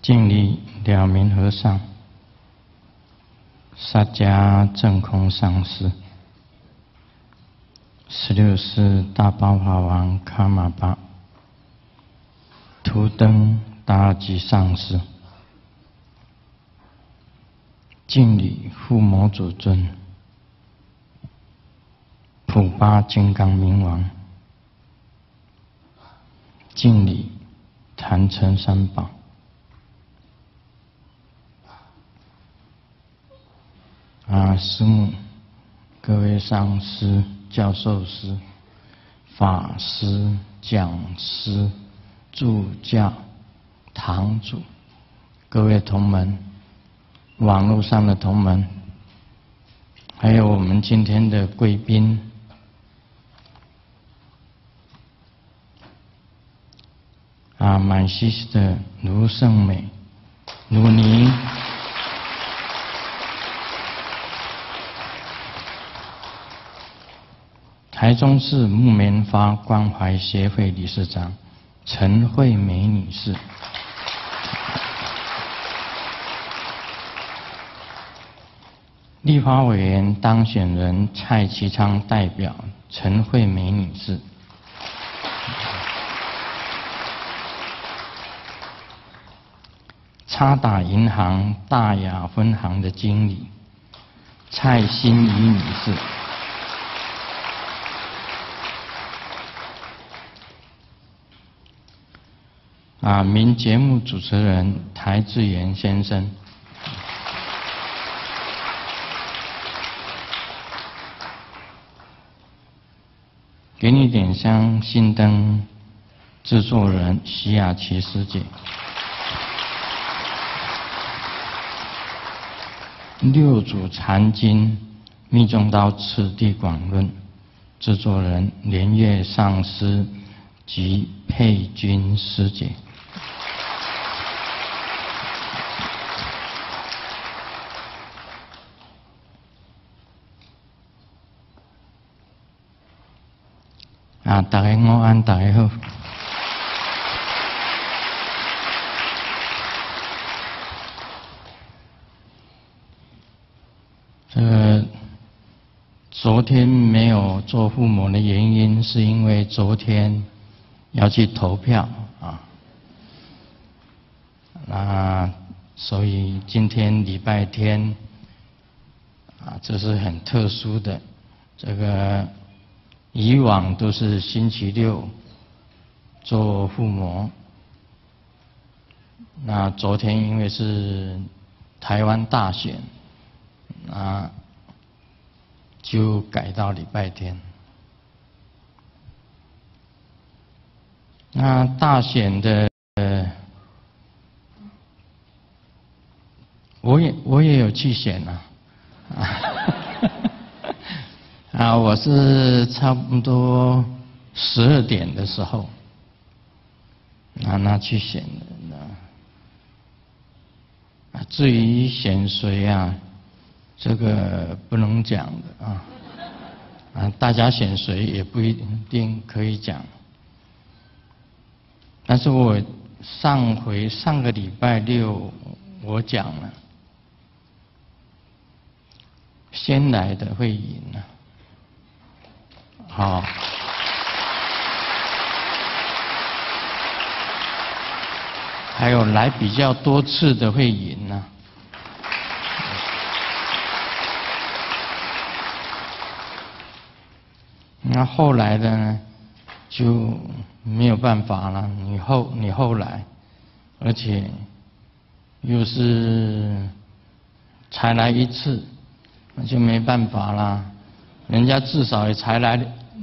敬礼了明和尚、萨迦正空上师、16世大宝法王卡玛巴、图登达吉上师，敬礼护摩祖尊、普巴金刚明王，敬礼坛城三宝。师母、各位上师、教授师、法师、讲师、助教、堂主，各位同门，网络上的同门，还有我们今天的贵宾，My sister 卢胜美、卢妮。台中市木棉花关怀协会理事长陈惠美女士，立法委员当选人蔡其昌代表陈惠美女士，插打银行大雅分行的经理蔡欣怡女士。名节目主持人台志源先生，给你点香心灯制作人徐雅琪师姐，六祖禅经密宗刀次第广论制作人莲月上师及佩君师姐。大家午安，大家好。昨天没有做父母的原因，是因为昨天要去投票所以今天礼拜天这是很特殊的。以往都是星期六做父母，昨天因为是台湾大选，就改到礼拜天。大选的我也有去选我是差不多12点的时候去选的。至于选谁这个不能讲的大家选谁也不一定可以讲。但是我上个礼拜六我讲了，先来的会赢好，还有来比较多次的会赢那后来的呢，就没有办法了。你后来，而且又是才来一次，那就没办法啦。人家至少来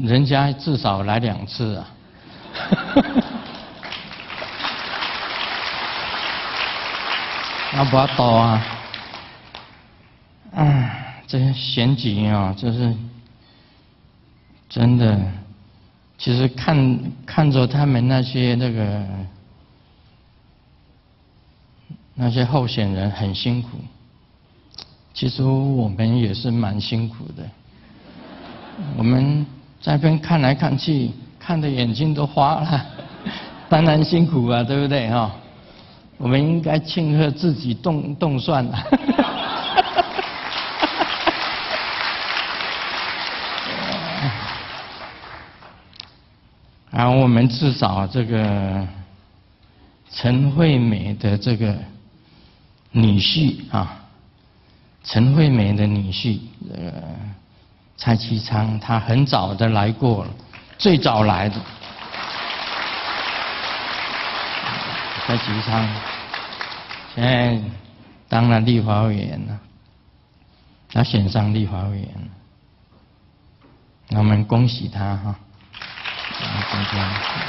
2次那不要多这些选举这是真的。其实看着他们那些那些候选人很辛苦，其实我们也是蛮辛苦的。我们在那边看来看去，看得眼睛都花了，当然辛苦对不对我们应该庆贺自己动算了。啊，我们至少这个陈惠美的这个女婿啊，陈惠美的女婿蔡其昌，他很早的来过了，最早来的蔡其昌，现在当了立法委员了，他选上立法委员了，那我们恭喜他哈。今天，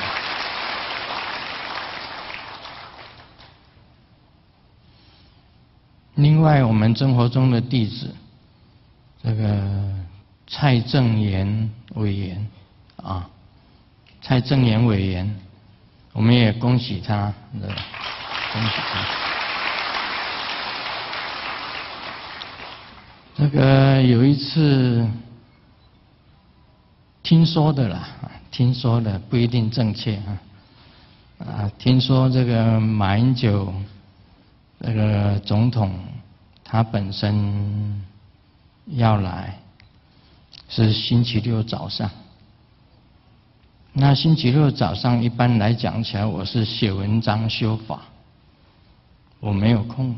另外我们生活中的弟子，这个蔡正元委员啊，蔡正元委员，我们也恭喜他，恭喜他。这个有一次听说的啦。听说的不一定正确听说这个马英九这个总统他本身要来，是星期六早上。那星期六早上一般来讲起来，我是写文章修法，我没有空。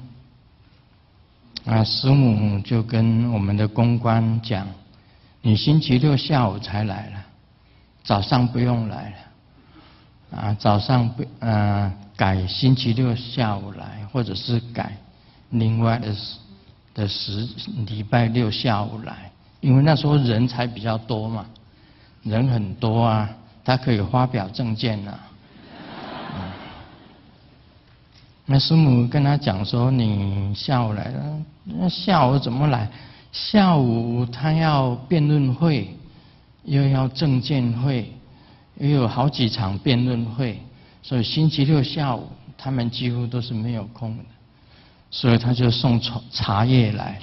师母就跟我们的公关讲，你星期六下午才来了。早上不用来了，早上改星期六下午来，或者是改另外的礼拜六下午来，因为那时候人才比较多嘛，人很多啊，他可以发表政见啊。那师母跟他讲说，你下午来了，那下午怎么来？下午他要辩论会。又要政见会，又有好几场辩论会，所以星期六下午他们几乎都是没有空的，所以他就送茶叶来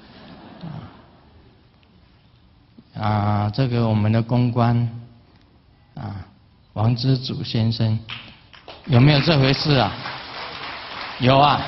了。这个我们的公关王之祖先生，有没有这回事啊？有啊。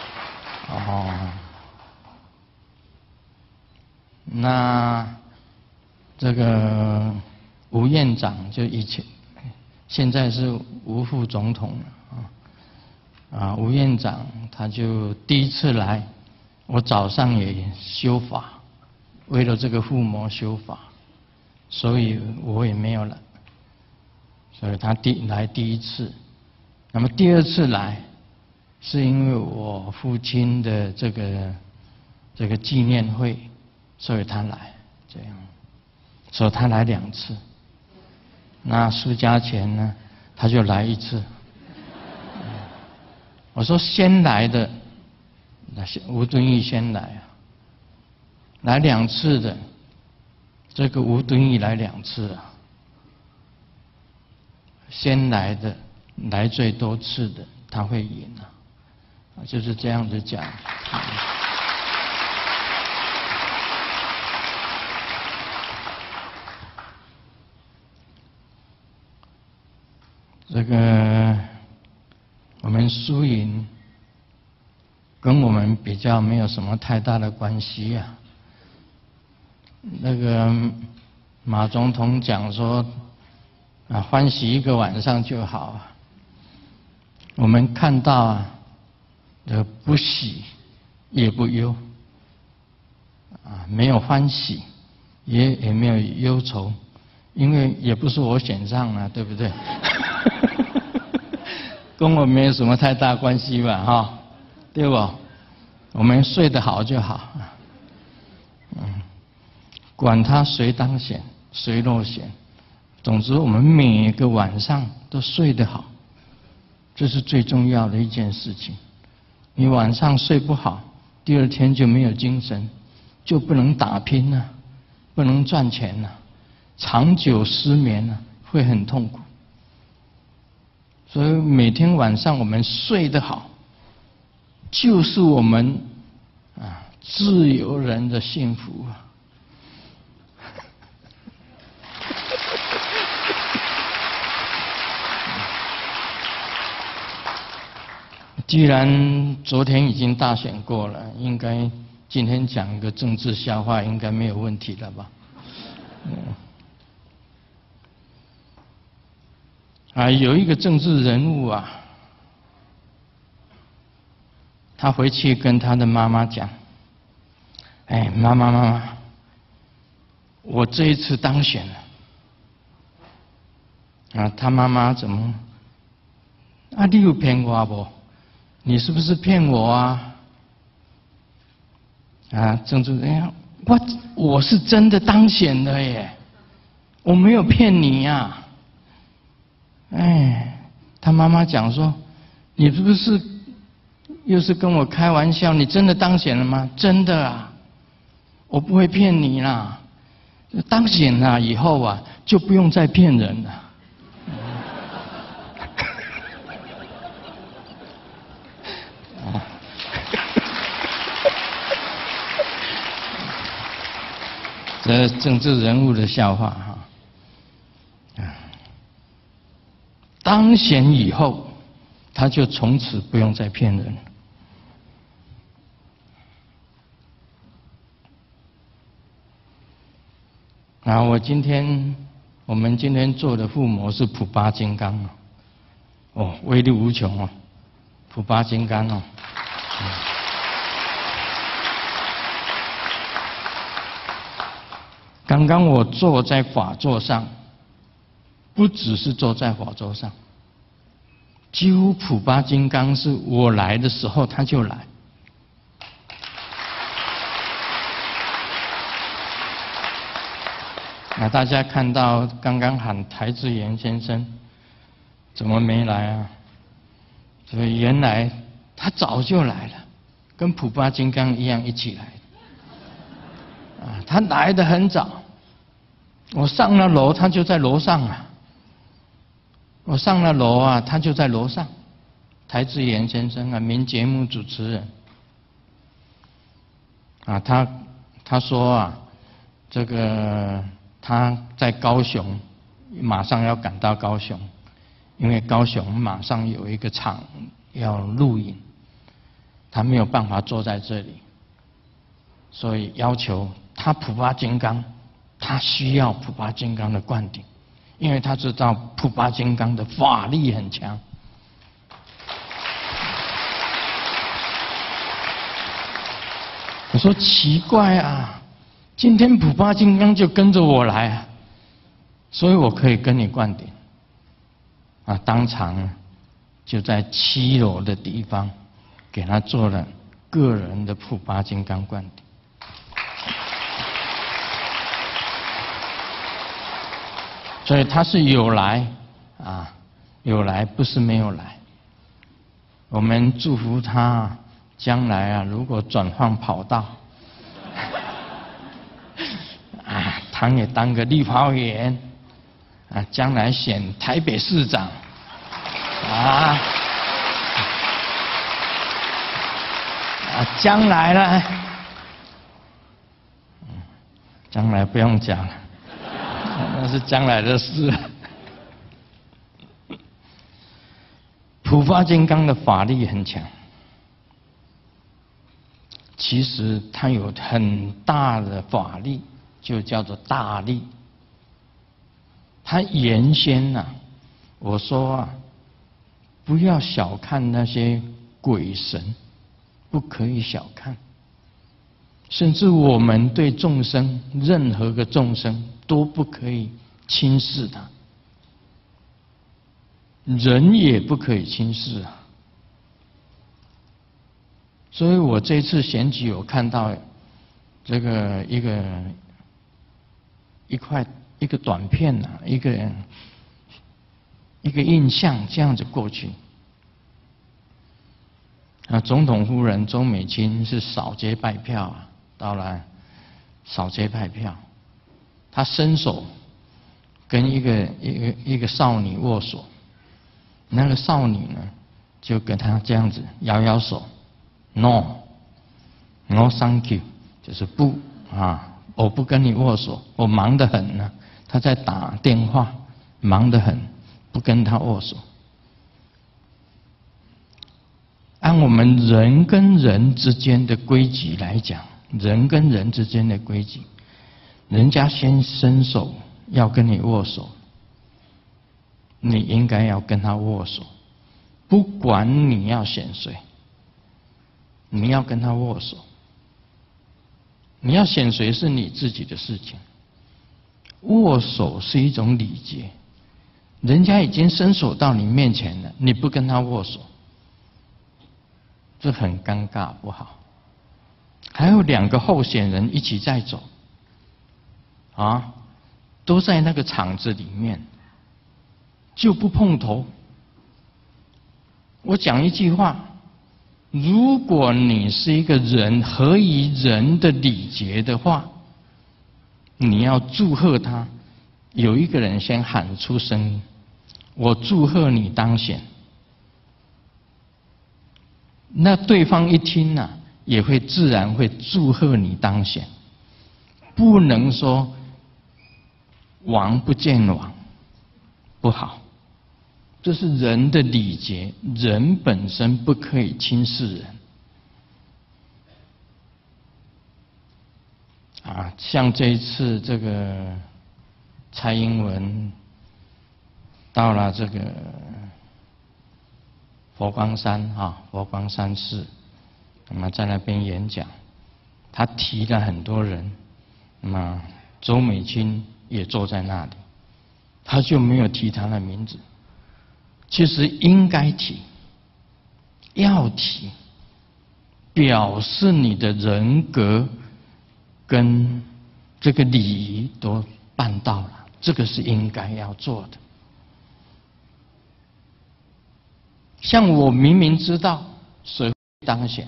那。这个吴院长就以前，现在是吴副总统了吴院长他就第一次来，我早上也修法，为了这个附魔修法，所以我也没有来，所以他来第一次，那么第二次来，是因为我父亲的这个纪念会，所以他来这样。所以他来2次，那苏家全呢，他就来1次。我说先来的，吴敦义先来来2次的，这个吴敦义来2次先来的来最多次的他会赢就是这样子讲。这个我们输赢跟我们比较没有什么太大的关系那个马总统讲说欢喜1个晚上就好我们看到不喜也不忧没有欢喜也没有忧愁，因为也不是我选上对不对？跟我没有什么太大关系吧对不？我们睡得好就好管他谁当选谁落选，总之我们每个晚上都睡得好，这是最重要的一件事情。你晚上睡不好，第2天就没有精神，就不能打拼了，不能赚钱了，长久失眠了，会很痛苦。所以每天晚上我们睡得好，就是我们自由人的幸福既然昨天已经大选过了，应该今天讲个政治笑话应该没有问题了吧？有一个政治人物啊，他回去跟他的妈妈讲：“哎，妈妈，我这一次当选了。”他妈妈怎么？你有骗我不？你是不是骗我啊？政治人员，我是真的当选了耶，我没有骗你呀。他妈妈讲说，你是不是又是跟我开玩笑？你真的当选了吗？真的啊，我不会骗你啦。当选了以后啊，就不用再骗人了。这政治人物的笑话哈，当选以后，他就从此不用再骗人。我们今天做的附魔是普巴金刚威力无穷普巴金刚刚刚我坐在法座上，不只是坐在法座上，几乎普巴金刚是我来的时候他就来。大家看到刚刚喊台智妍先生，怎么没来啊？所以原来他早就来了，跟普巴金刚一样一起来。他来得很早，我上了楼，他就在楼上啊。我上了楼啊，他就在楼上。台智妍先生名节目主持人他说这个他在高雄，马上要赶到高雄，因为高雄马上有一个场要录影，他没有办法坐在这里，所以要求他普巴金刚，他需要普巴金刚的灌顶，因为他知道普巴金刚的法力很强。我说奇怪啊，今天普巴金刚就跟着我来所以我可以跟你灌顶当场就在7楼的地方给他做了个人的普巴金刚灌顶。所以他是有来有来，不是没有来。我们祝福他将来如果转换跑道他也当个立法委员将来选台北市长将来呢将来不用讲了，那是将来的事。普法金刚的法力很强，其实他有很大的法力，就叫做大力。他原先我说不要小看那些鬼神，不可以小看。甚至我们对众生，任何个众生都不可以轻视他，人也不可以轻视所以我这次选举有看到这个一个短片一个印象这样子过去。总统夫人周美青是扫街拜票到了扫街拜票，她伸手跟一个少女握手，那个少女呢就跟她这样子摇摇手 ，no thank you， 就是不我不跟你握手，我忙得很呢。她在打电话，忙得很，不跟她握手。 按我们人跟人之间的规矩来讲，人跟人之间的规矩，人家先伸手要跟你握手，你应该要跟他握手，不管你要选谁，你要跟他握手。你要选谁是你自己的事情，握手是一种礼节。人家已经伸手到你面前了，你不跟他握手，这很尴尬，不好。还有2个候选人一起在走，都在那个场子里面，就不碰头。我讲一句话，如果你是一个人合于人的礼节的话，你要祝贺他，有一个人先喊出声音，我祝贺你当选。那对方一听啊，也会自然会祝贺你当选。不能说王不见王，不好。这是人的礼节，人本身不可以轻视人。像这一次这个蔡英文到了这个佛光山佛光山寺，那么在那边演讲，他提了很多人，那么周美青也坐在那里，他就没有提他的名字。其实应该提，要提，表示你的人格跟这个礼仪都办到了，这个是应该要做的。像我明明知道谁会当选，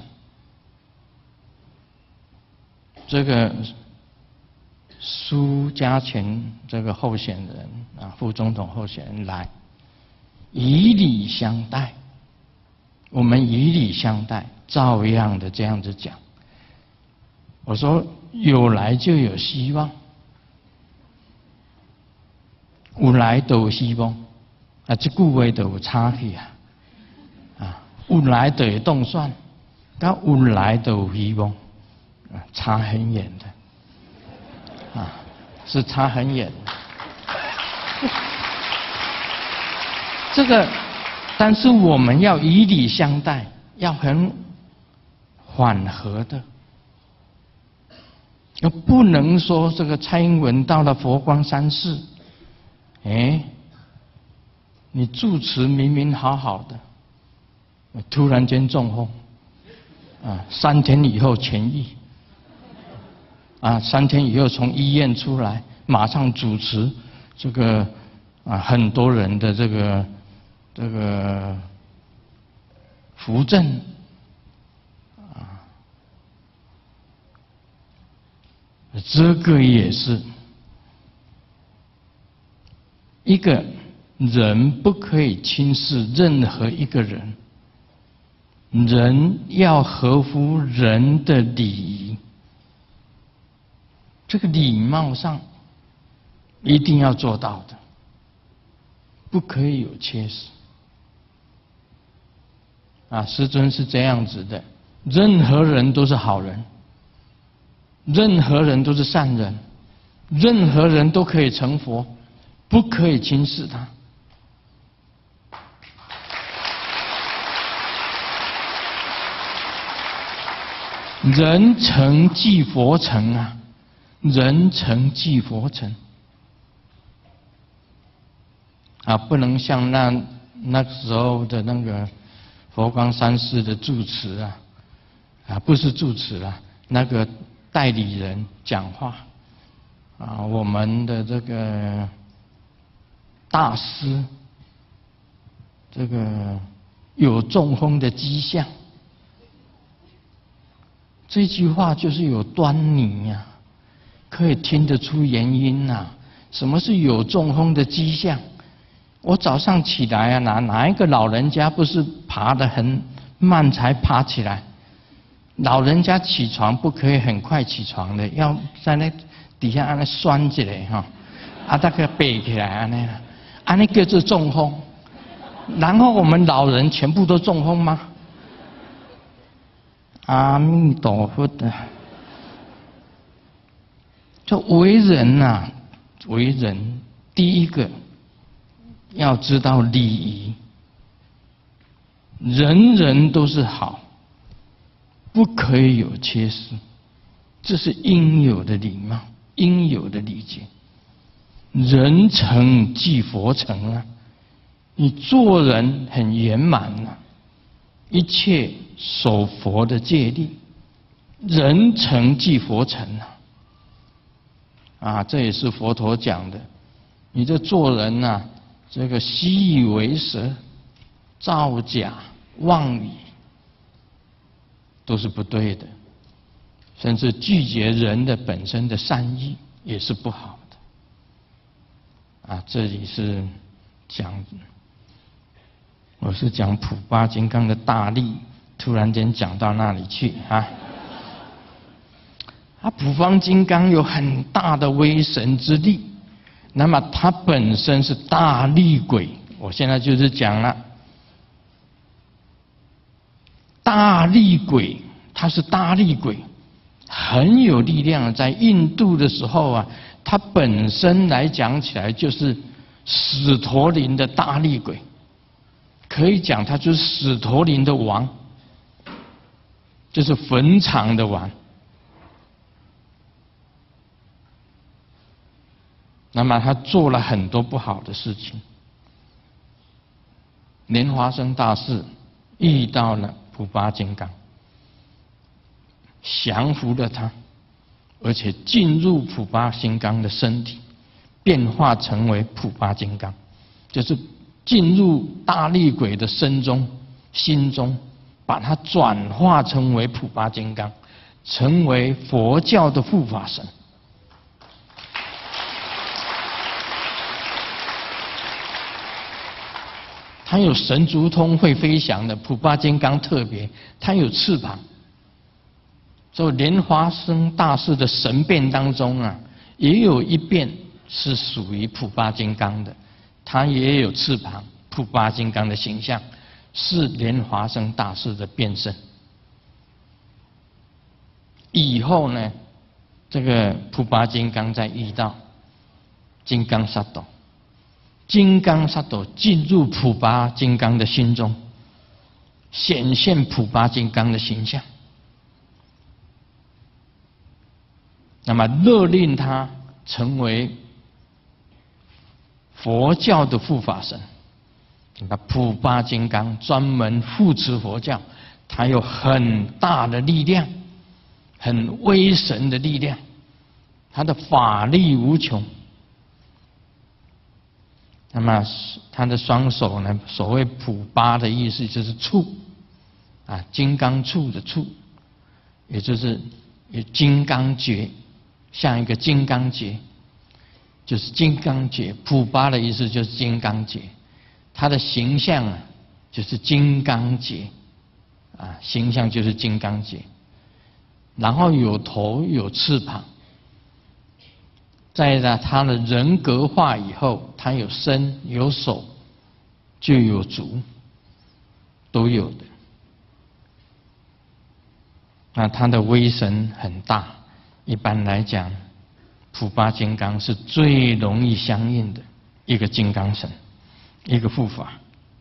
这个苏家全这个候选人副总统候选人来，以礼相待，我们以礼相待，照样的这样子讲。我说有来就有希望，有来就有希望，这句话就有差去有来就会动算，跟有来就有希望，差很远的，是差很远的。这个，但是我们要以礼相待，要很缓和的，不能说这个蔡英文到了佛光山寺，你住持明明好好的，突然间中风，3天以后痊愈，3天以后从医院出来，马上主持这个很多人的这个扶正这个也是一个人不可以轻视任何一个人，人要合乎人的礼仪，这个礼貌上一定要做到的，不可以有缺失。师尊是这样子的，任何人都是好人，任何人都是善人，任何人都可以成佛，不可以轻视他。人成即佛成人成即佛成不能像那时候的那个佛光山寺的住持不是住持那个代理人讲话我们的这个大师这个有中风的迹象，这句话就是有端倪可以听得出原因什么是有中风的迹象？我早上起来哪一个老人家不是爬得很慢才爬起来？老人家起床不可以很快起床的，要在那底下按那拴起来大概背起来那叫做中风。然后我们老人全部都中风吗？ 阿弥陀佛的。这为人呐，为人第一个要知道礼仪，人人都是好，不可以有缺失，这是应有的礼貌，应有的礼节。人成即佛成啊，你做人很圆满啊，一切守佛的戒律，人成即佛成啊，这也是佛陀讲的。你这做人啊，这个习以为蛇、造假、妄语，都是不对的。甚至拒绝人的本身的善意，也是不好的。啊，这里是讲，我是讲普巴金刚的大力，突然间讲到那里去啊。普方金刚有很大的威神之力，那么它本身是大力鬼。我现在就是讲了，大力鬼，它是大力鬼，很有力量。在印度的时候啊，它本身来讲起来就是史陀林的大力鬼，可以讲它就是史陀林的王，就是坟场的王。那么他做了很多不好的事情。莲花生大士遇到了普巴金刚，降服了他，而且进入普巴金刚的身体，变化成为普巴金刚，就是进入大力鬼的心中，把它转化成为普巴金刚，成为佛教的护法神。它有神足通，会飞翔的。普巴金刚特别，它有翅膀。所以莲花生大士的神变当中啊，也有一变是属于普巴金刚的，它也有翅膀，普巴金刚的形象是莲花生大士的变身。以后呢，这个普巴金刚再遇到金刚萨埵。金刚萨埵进入普巴金刚的心中，显现普巴金刚的形象，那么勒令他成为佛教的护法神。那普巴金刚专门护持佛教，他有很大的力量，很威神的力量，他的法力无穷。那么他的双手呢？所谓普巴的意思就是触，啊，金刚触的触，也就是有金刚诀，像一个金刚诀，就是金刚诀。普巴的意思就是金刚诀，他的形象啊，就是金刚诀，啊，形象就是金刚诀，然后有头有翅膀。在他的人格化以后，他有身有手，就有足，都有的。那他的威神很大，一般来讲，普巴金刚是最容易相应的一个金刚神，一个护法。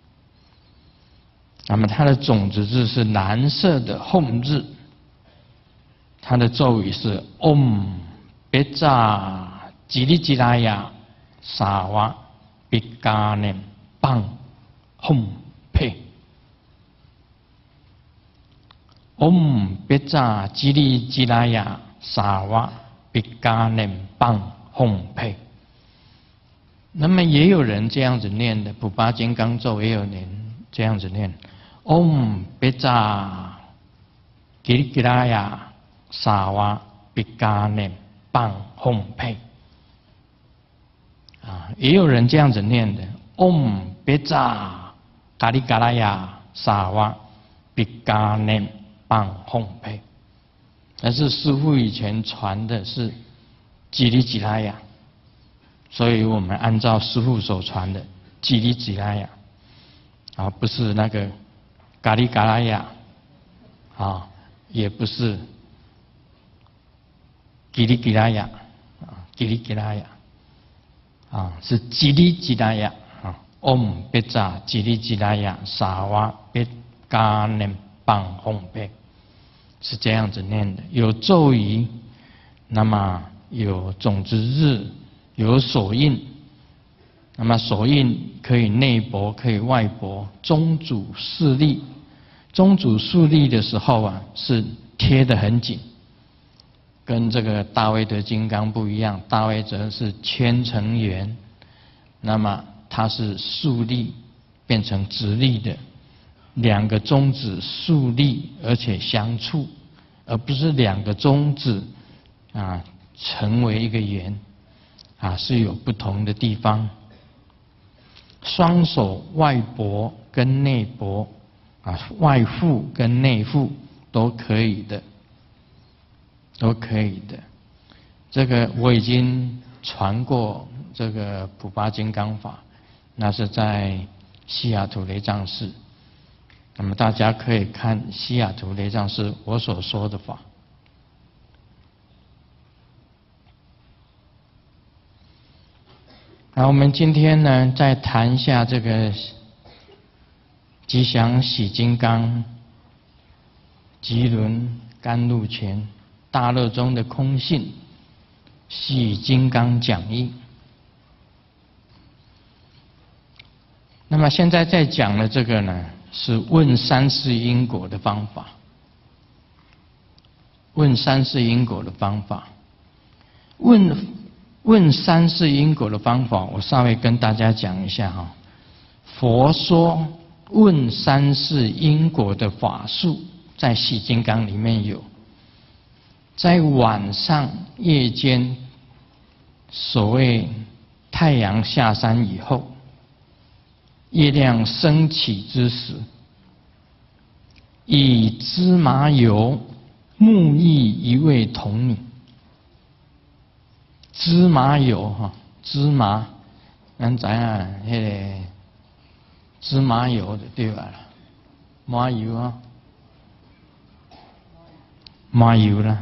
那么他的种子字是蓝色的吽字，他的咒语是 Om Beja吉利吉拉雅萨瓦比嘎念棒吽佩。Om Beja吉利吉拉雅萨瓦比嘎念棒吽佩。那么也有人这样子念的，普巴金刚咒也有人这样子念 Om Beja吉利吉拉雅萨瓦比嘎念棒吽佩。也有人这样子念的 Om Beja嘎里嘎拉雅萨瓦比嘎念棒吽佩。但是师父以前传的是吉利吉拉雅，所以我们按照师父所传的吉利吉拉雅，不是那个嘎里嘎拉雅， 也不是吉里吉拉雅吉里吉拉雅是吉里吉拉雅Om 别扎吉里吉拉雅萨瓦别嘎念棒红贝，是这样子念的。有咒语，那么有种子日，有手印。那么手印可以内薄，可以外薄。宗主势力，宗主势力的时候是贴得很紧，跟这个大威德金刚不一样。大威德是圈成圆，那么它是竖立变成直立的，两个中指竖立而且相触，而不是两个中指成为一个圆是有不同的地方。双手外薄跟内薄外覆跟内覆都可以的，都可以的。这个我已经传过这个普巴金刚法，那是在西雅图雷藏寺。那么大家可以看西雅图雷藏寺我所说的法。那我们今天呢，再谈一下这个吉祥喜金刚、吉轮甘露前大乐中的空性喜金刚讲义。那么现在在讲的这个呢，是问三世因果的方法。问三世因果的方法，问三世因果的方法，我稍微跟大家讲一下佛说问三世因果的法术，在喜金刚里面有。在晚上夜间，所谓太阳下山以后，月亮升起之时，以芝麻油沐浴一位童女。芝麻油芝麻，咱知影迄个芝麻油就对了，麻油麻油啦。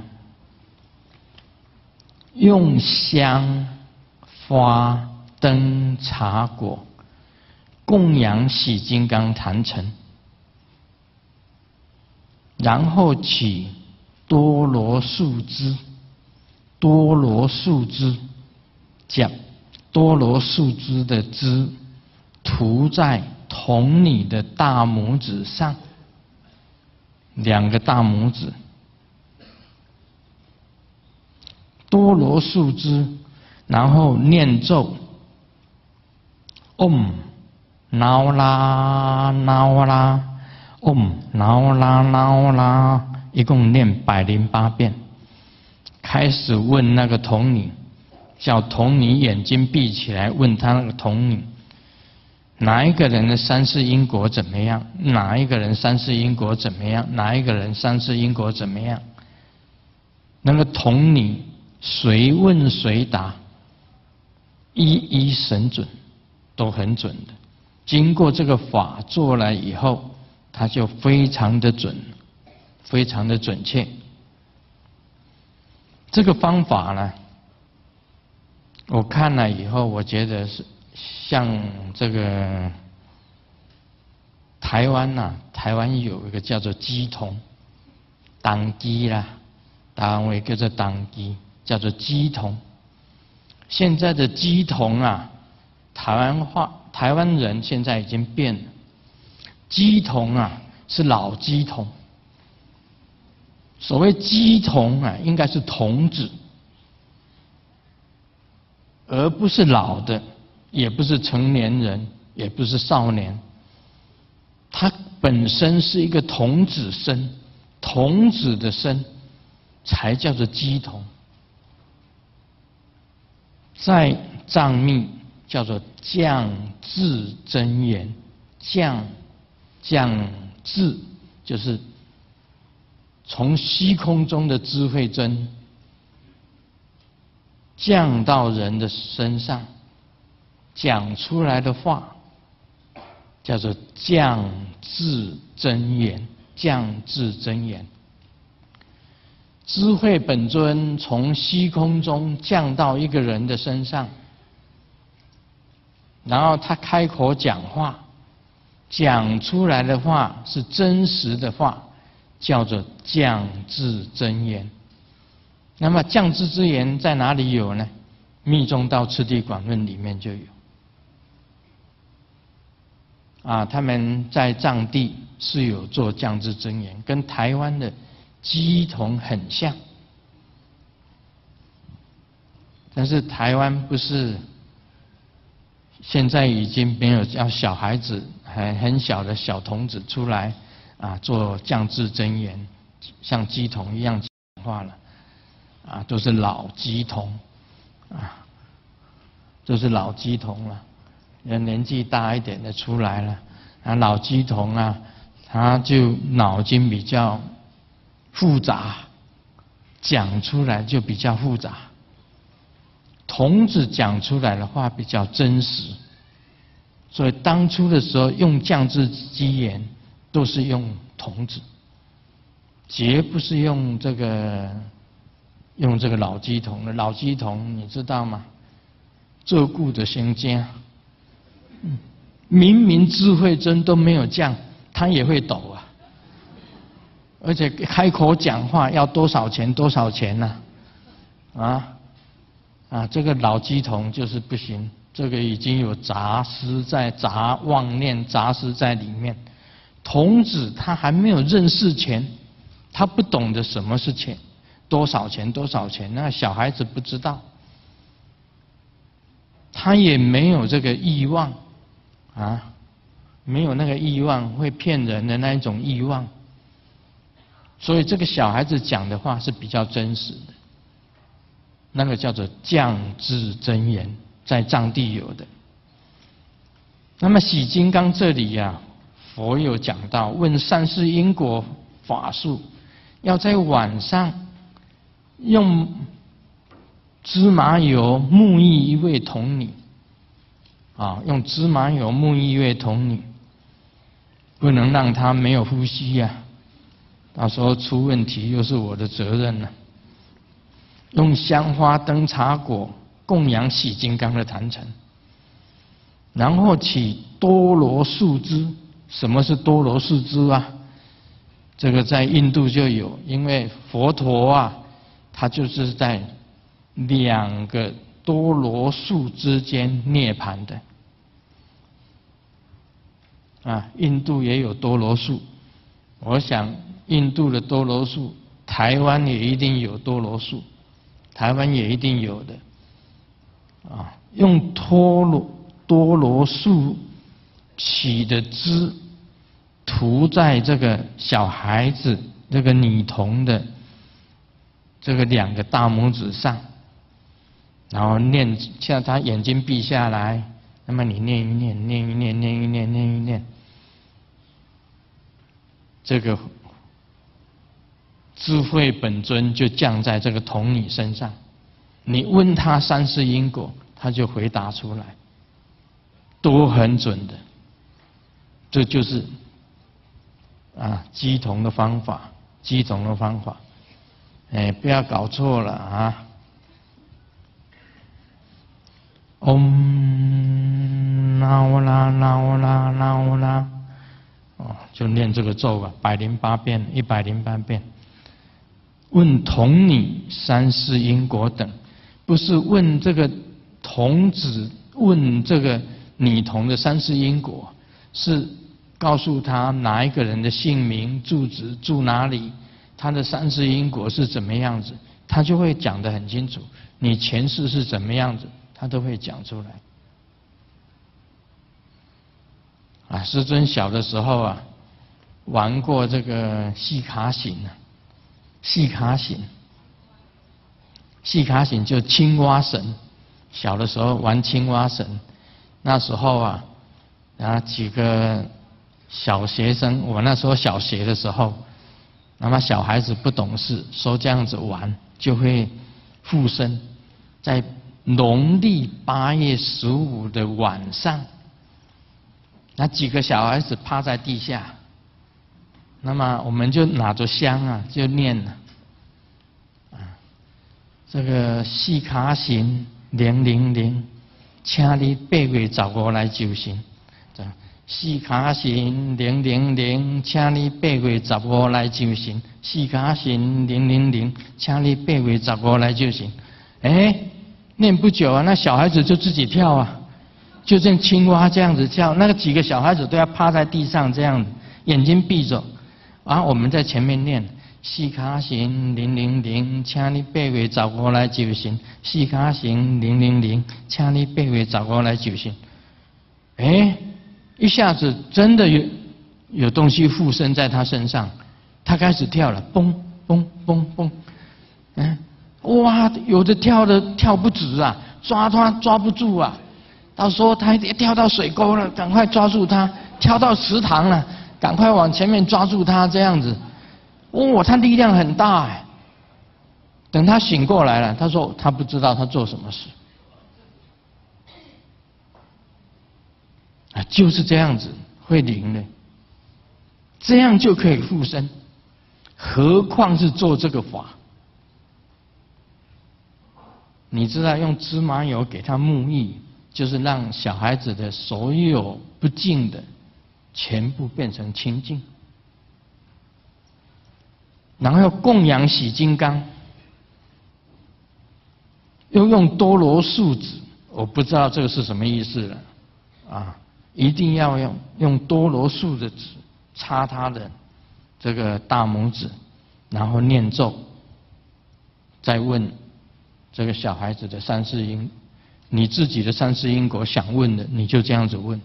用香、花、灯、茶果供养喜金刚坛城，然后取多罗树枝。多罗树枝，将多罗树枝的枝涂在童女的大拇指上，两个大拇指。多罗树枝，然后念咒 Om 挠啦挠啦 Om 挠啦挠啦，一共念108遍。开始问那个童女，叫童女眼睛闭起来，问他那个童女，哪一个人的三世因果怎么样？哪一个人三世因果怎么样？哪一个人三世因果怎么样？那个童女随问随答，一一神准，都很准的。经过这个法做了以后，他就非常的准，非常的准确。这个方法呢，我看了以后，我觉得是像这个台湾台湾有一个叫做乩童，当机啦，单位叫做当机，叫做乩童。现在的乩童台湾人现在已经变了，乩童是老乩童。所谓乩童应该是童子，而不是老的，也不是成年人，也不是少年。他本身是一个童子身，童子的身才叫做乩童。在藏密叫做降智真言，降智就是从虚空中的智慧真降到人的身上，讲出来的话叫做降智真言，降智真言。 智慧本尊从虚空中降到一个人的身上，然后他开口讲话，讲出来的话是真实的话，叫做降智真言。那么降智之言在哪里有呢？密宗道次第广论里面就有。他们在藏地是有做降智真言，跟台湾的基同很像。但是台湾不是现在已经没有要小孩子很小的小童子出来做降智真言，像基童一样讲话了都是老基童都是老基童了。年纪大一点的出来了老基童他就脑筋比较复杂，讲出来就比较复杂。童子讲出来的话比较真实，所以当初的时候用降智机言都是用童子，绝不是用这个老基童的。老基童你知道吗？做故的行家，明明智慧真都没有降，他也会抖而且开口讲话要多少钱多少钱这个老基童就是不行，这个已经有杂思在杂妄念杂思在里面。童子他还没有认识钱，他不懂得什么是钱，多少钱多少钱，那小孩子不知道，他也没有这个欲望没有那个欲望会骗人的那一种欲望，所以这个小孩子讲的话是比较真实的，那个叫做降智真言，在藏地有的。那么喜金刚这里佛有讲到，问三世因果法术，要在晚上用芝麻油沐浴一位童女用芝麻油沐浴一位童女，不能让她没有呼吸到时候出问题又是我的责任了。用香花灯茶果供养喜金刚的坛城，然后起多罗树枝。什么是多罗树枝这个在印度就有，因为佛陀他就是在两个多罗树之间涅槃的印度也有多罗树，我想印度的多罗树，台湾也一定有多罗树，台湾也一定有的用多罗树起的枝涂在这个小孩子这个女童的这个两个大拇指上，然后念，像他眼睛闭下来，那么你念一念，念一念，念一念，念一念，这个智慧本尊就降在这个童女身上。你问他三世因果，他就回答出来，都很准的。这就是鸡同的方法，鸡同的方法，不要搞错了嗡那乌拉那乌拉那乌拉，就念这个咒108遍，108遍。问童女三世因果等，不是问这个童子，问这个女童的三世因果，是告诉他哪一个人的姓名、住址、住哪里，他的三世因果是怎么样子，他就会讲得很清楚。你前世是怎么样子，他都会讲出来。师尊小的时候玩过这个细卡醒细卡醒就青蛙绳，小的时候玩青蛙绳，那时候几个小学生，我那时候小学的时候，那么小孩子不懂事，说这样子玩就会附身，在农历8月15的晚上，那几个小孩子趴在地下，那么我们就拿着香就念了， 这个四卡神000，请你8月15来就神。四卡神000，请你8月15来就神。四卡神000，请你8月15来就神。念不久啊，那小孩子就自己跳啊，就像青蛙这样子跳。那个几个小孩子都要趴在地上这样子，眼睛闭着。然后我们在前面念。四卡神000，请你8月15来就神。四卡神000，请你8月15来就神。一下子真的有东西附身在他身上，他开始跳了，蹦蹦蹦蹦，哇，有的跳不直啊，抓他抓不住啊，到时候他跳到水沟了，赶快抓住他；跳到池塘了，赶快往前面抓住他，这样子。他力量很大哎。等他醒过来了，他说他不知道他做什么事。就是这样子会灵的，这样就可以附身，何况是做这个法？你知道用芝麻油给他沐浴，就是让小孩子的所有不净的全部变成清净。然后要供养洗金刚，又用多罗树脂，我不知道这个是什么意思了，一定要用多罗树的纸擦他的这个大拇指，然后念咒，再问这个小孩子的三世因，你自己的三世因果想问的，你就这样子问，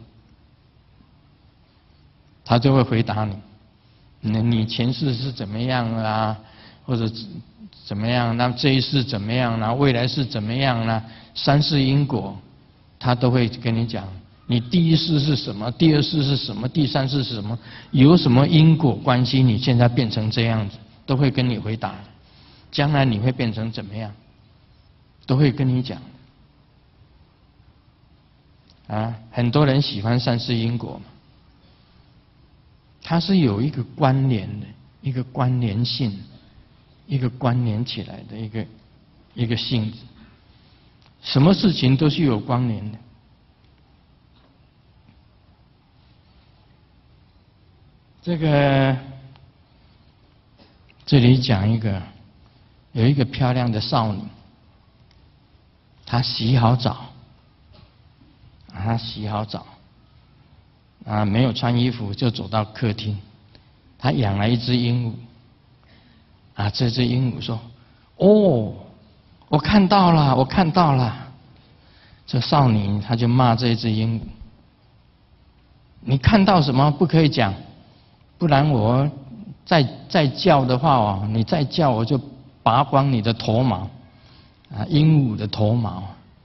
他就会回答你。你前世是怎么样啊，或者怎么样？那这一世怎么样呢？未来是怎么样呢？三世因果，他都会跟你讲。你第一世是什么？第二世是什么？第三世是什么？有什么因果关系？你现在变成这样子，都会跟你回答。将来你会变成怎么样？都会跟你讲。很多人喜欢三世因果嘛。它是有一个关联的，一个关联性，一个关联起来的一个性质。什么事情都是有关联的。这里讲有一个漂亮的少女，她洗好澡，没有穿衣服就走到客厅，她养了一只鹦鹉，这只鹦鹉说：“我看到了。”这少女她就骂这只鹦鹉：“你看到什么不可以讲，不然我再叫的话你再叫我就拔光你的头毛，鹦鹉的头毛。”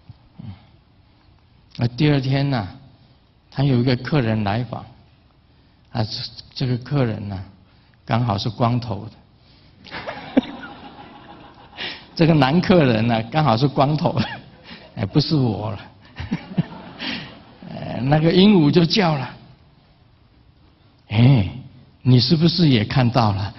第二天呢，他有一个客人来访，这个客人呢，刚好是光头的，这个男客人呢，刚好是光头的，不是我了，那个鹦鹉就叫了，你是不是也看到了？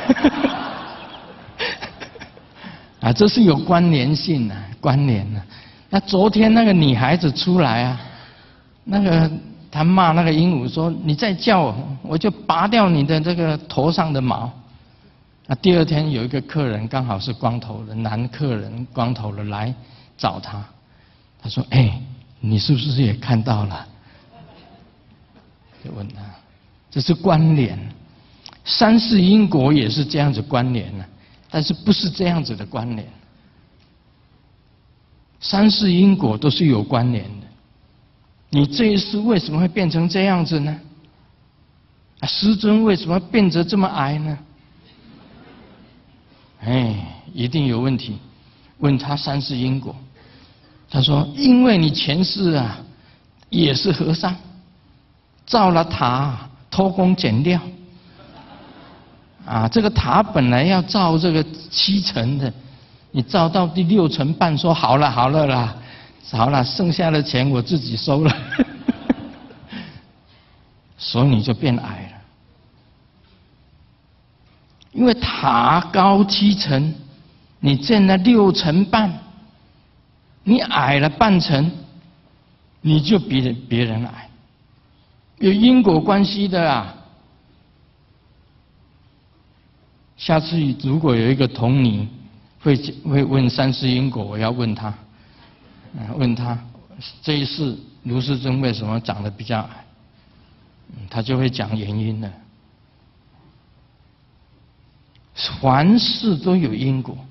这是有关联性的，关联的。那昨天那个女孩子出来她骂那个鹦鹉说：“你再叫我就拔掉你的这个头上的毛。”第二天有一个客人刚好是光头的男客人，光头的来找他，他说：“你是不是也看到了？”就问他，这是关联，三世因果也是这样子关联的，但是不是这样子的关联。三世因果都是有关联的。你这一世为什么会变成这样子呢？师尊为什么变得这么矮呢？一定有问题。问他三世因果，他说：“因为你前世也是和尚，造了塔，偷工减料。这个塔本来要造这个7层的。”你造到第6层半，说好了啦，剩下的钱我自己收了，所以你就变矮了。因为塔高7层， 你挣了6成半，你矮了半成，你就比别人矮，有因果关系的啊。下次如果有一个童女会问三世因果，我要问他，问他这一世卢世尊为什么长得比较矮，他就会讲原因了。凡事都有因果，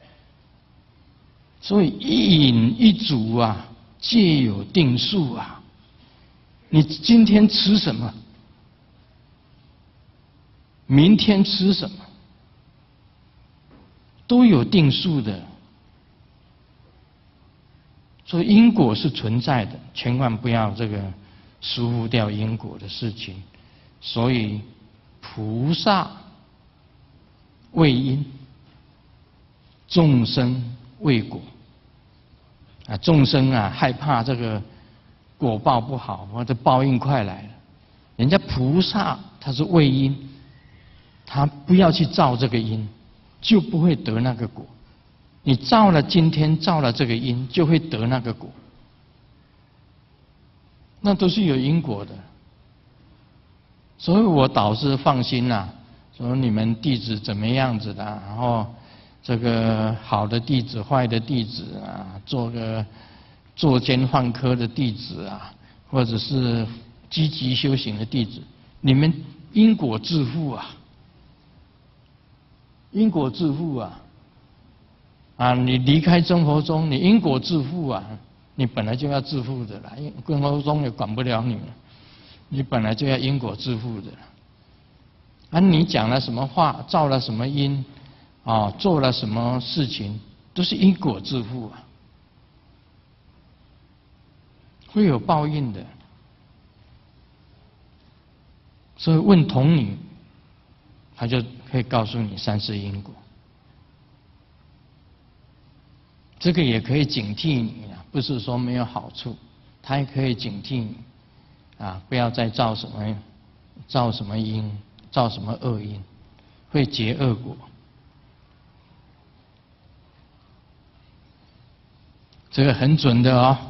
所以一饮一啄啊，皆有定数啊。你今天吃什么，明天吃什么，都有定数的。所以因果是存在的，千万不要这个疏忽掉因果的事情。所以菩萨为因，众生为果。啊，众生啊害怕这个果报不好，或者报应快来了。人家菩萨他是为因，他不要去造这个因，就不会得那个果。你造了今天造了这个因，就会得那个果。那都是有因果的。所以我导师放心啦，说你们弟子怎么样子的，然后这个好的弟子、坏的弟子啊，做个作奸犯科的弟子啊，或者是积极修行的弟子，你们因果自负啊，因果自负啊。啊，你离开真佛宗，你因果自负啊，你本来就要自负的啦，真佛宗也管不了你了，你本来就要因果自负的啦。啊，你讲了什么话，造了什么因，啊，做了什么事情，都是因果自负啊，会有报应的。所以问童女，他就可以告诉你三世因果。这个也可以警惕你啊，不是说没有好处，它也可以警惕你啊，不要再造什么因，造什么恶因，会结恶果。这个很准的哦。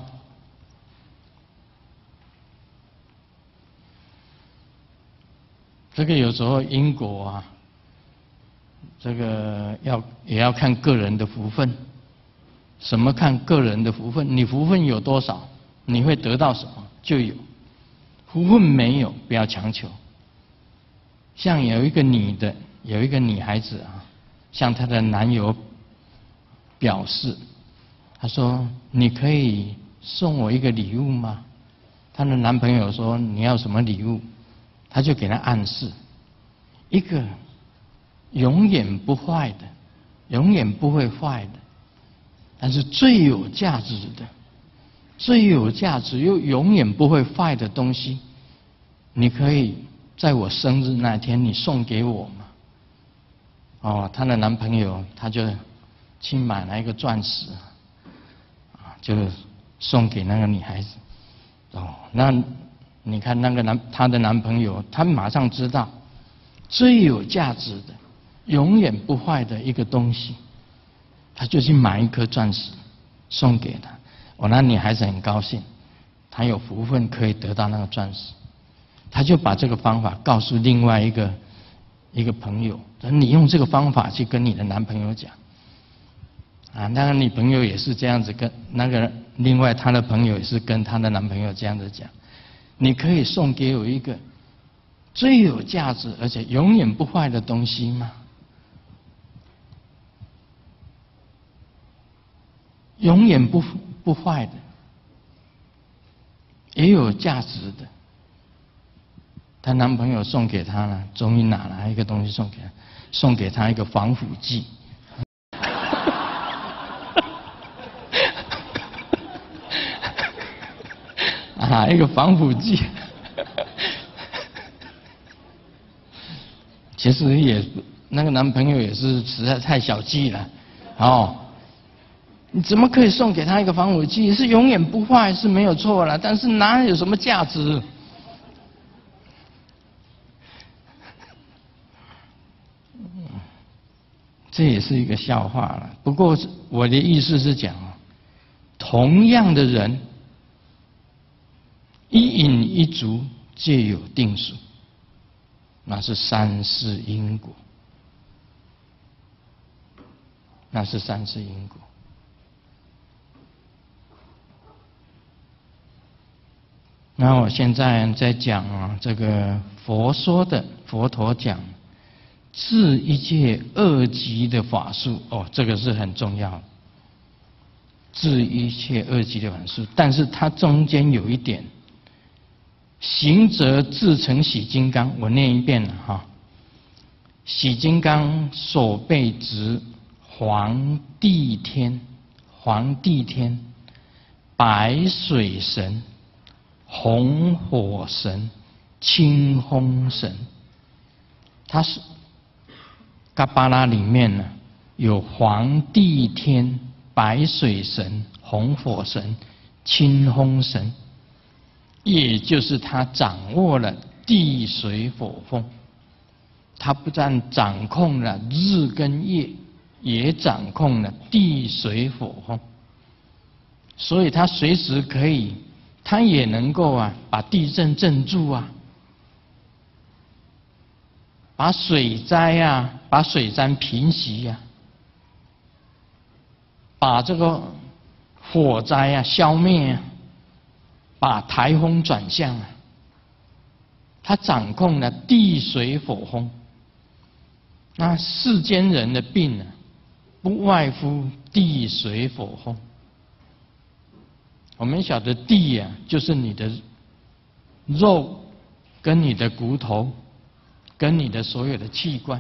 这个有时候因果啊，这个也要看个人的福分。什么看个人的福分？你福分有多少，你会得到什么就有。福分没有，不要强求。像有一个女孩子啊，向她的男友表示，她说：“你可以送我一个礼物吗？”她的男朋友说：“你要什么礼物？”她就给她暗示，一个永远不坏的，永远不会坏的。但是最有价值的、最有价值又永远不会坏的东西，你可以在我生日那天你送给我吗？哦，她的男朋友他就去买了一个钻石，啊，就送给那个女孩子。哦，那你看她的男朋友，他马上知道最有价值的、永远不坏的一个东西。他就去买一颗钻石送给他，哦，那女孩子很高兴，她有福分可以得到那个钻石，他就把这个方法告诉另外一个朋友，你用这个方法去跟你的男朋友讲，啊，那个女朋友也是这样子跟那个另外她的朋友也是跟她的男朋友这样子讲，你可以送给我一个最有价值而且永远不坏的东西吗？永远不坏的，也有价值的。她男朋友送给她了，终于拿了一个东西送给她一个防腐剂。啊，一个防腐剂。其实那个男朋友也是实在太小气了，哦。你怎么可以送给他一个防腐剂？是永远不坏是没有错了，但是哪有什么价值？ 这也是一个笑话了。不过我的意思是讲同样的人，一饮一足皆有定数，那是三世因果，那是三世因果。那我现在在讲这个佛陀讲治一切恶疾的法术，这个是很重要的。治一切恶疾的法术，但是它中间有一点，行者自成喜金刚，我念一遍了哈。喜金刚手背执黄帝天，白水神，红火神，青风神。它是嘎巴拉里面呢有黄帝天、白水神、红火神、青风神，也就是他掌握了地水火风。他不但掌控了日跟夜，也掌控了地水火风，所以他随时可以，他也能够把地震镇住啊，把水灾把水灾平息啊，把这个火灾消灭啊，把台风转向啊。他掌控了地水火风。那世间人的病不外乎地水火风。我们晓得地就是你的肉跟你的骨头跟你的所有的器官。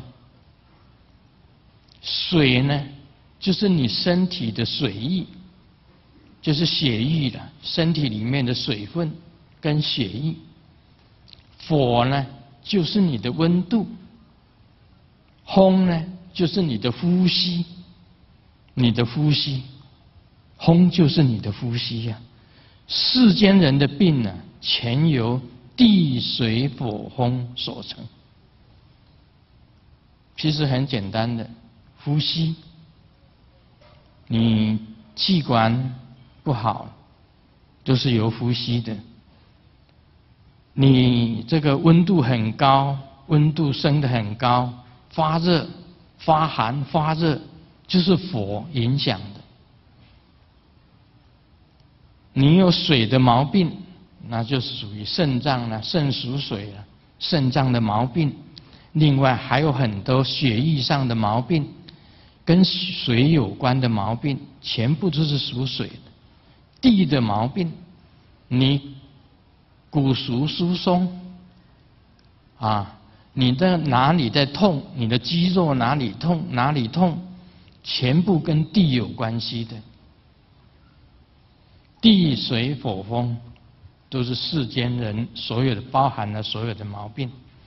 水呢就是你身体的水液，就是血液了，身体里面的水分跟血液。火呢就是你的温度，风呢就是你的呼吸，风就是你的呼吸呀。世间人的病全由地水火风所成。其实很简单的，呼吸，你气管不好都是由呼吸的。你这个温度很高，温度升得很高，发热、发寒、发热，就是火影响的。你有水的毛病，那就是属于肾脏肾属水了，肾脏的毛病。另外还有很多血液上的毛病，跟水有关的毛病，全部都是属水的。地的毛病，你骨髓疏松你的哪里在痛，你的肌肉哪里痛，全部跟地有关系的。地水火风都是世间人所有的，包含了所有的毛病。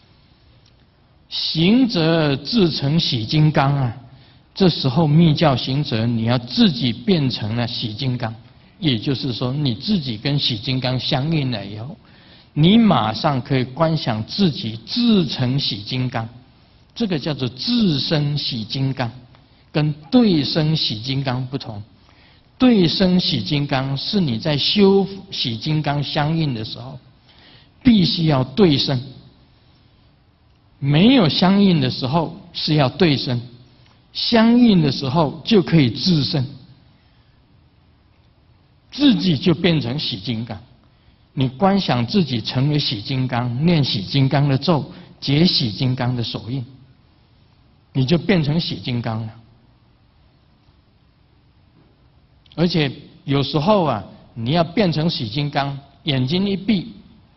行者自成喜金刚这时候密教行者你要自己变成了喜金刚，也就是说你自己跟喜金刚相应了以后，你马上可以观想自己自成喜金刚，这个叫做自生喜金刚，跟对生喜金刚不同。对生喜金刚是你在修喜金刚相应的时候，必须要对生。没有相应的时候是要对生，相应的时候就可以自生，自己就变成喜金刚。你观想自己成为喜金刚，念喜金刚的咒，结喜金刚的手印，你就变成喜金刚了。而且有时候你要变成喜金刚，眼睛一闭，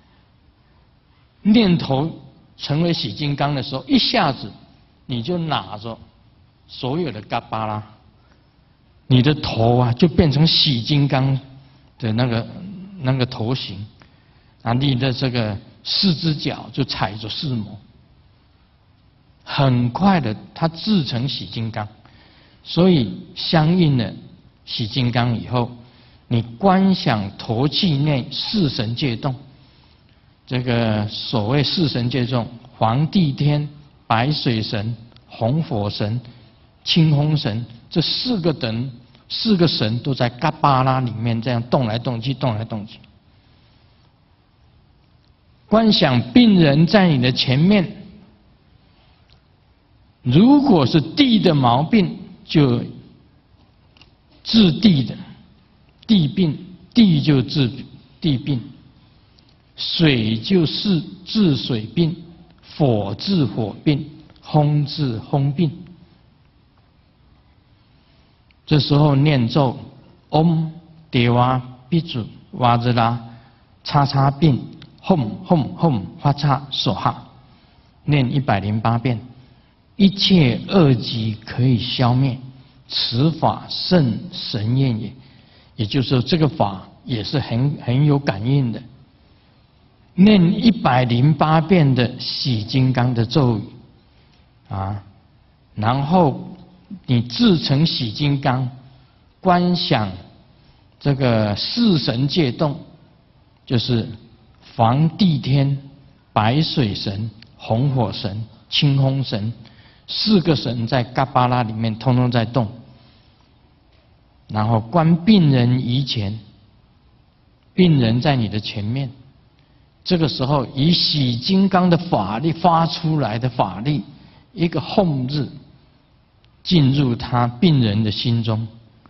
念头成为喜金刚的时候，一下子你就拿着所有的嘎巴拉，你的头就变成喜金刚的那个头型你的这个四只脚就踩着四魔，很快的它自成喜金刚。所以相应的喜金刚以后，你观想头气内四神界动，这个所谓四神界动，黄帝天、白水神、红火神、 清风神，这四个神都在嘎巴拉里面这样动来动去，动来动去。观想病人在你的前面，如果是地的毛病，就治地的地病，地就治地病；水就是治水病，火治火病，风治风病。这时候念咒 Om Deva Biju Vajra 叉叉病 Hum Hum Hum 发叉所哈，念108遍，一切恶疾可以消灭。此法甚神验也，也就是说，这个法也是很有感应的。念108遍的洗金刚的咒语啊，然后你自成洗金刚，观想这个四神界动，就是房地天、白水神、红火神、青风神，四个神在嘎巴拉里面通通在动。然后观病人仪前，病人在你的前面，这个时候以洗金刚的法力发出来的法力，一个吽字进入他病人的心中，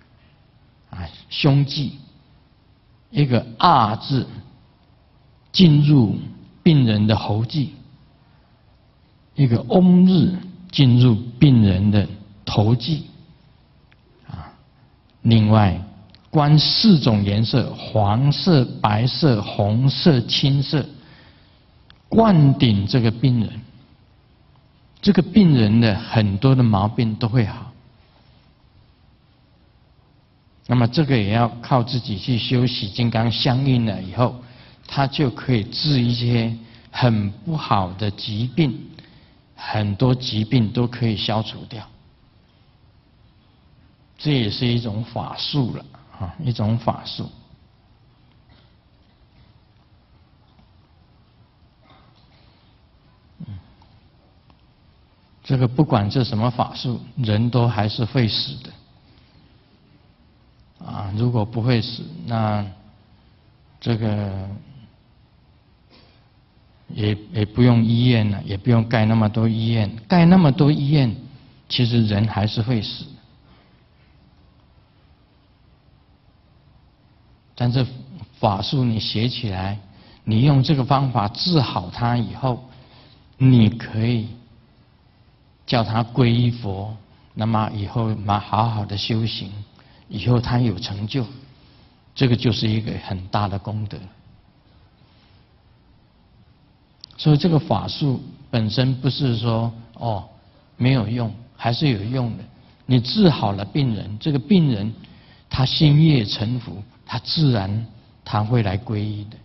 胸际，一个啊字进入病人的喉际，一个嗡字进入病人的头际。另外，观四种颜色：黄色、白色、红色、青色，灌顶这个病人，这个病人的很多的毛病都会好。那么这个也要靠自己去修习金刚相应了以后，他就可以治一些很不好的疾病，很多疾病都可以消除掉。这也是一种法术了啊，一种法术。这个不管是什么法术，人都还是会死的啊。如果不会死，那这个也不用医院了，也不用盖那么多医院。盖那么多医院，其实人还是会死。但是法术你学起来，你用这个方法治好它以后，你可以叫他皈依佛，那么以后好好的修行，以后他有成就，这个就是一个很大的功德。所以这个法术本身不是说没有用，还是有用的。你治好了病人，这个病人他心悦诚服，他自然他会来皈依的。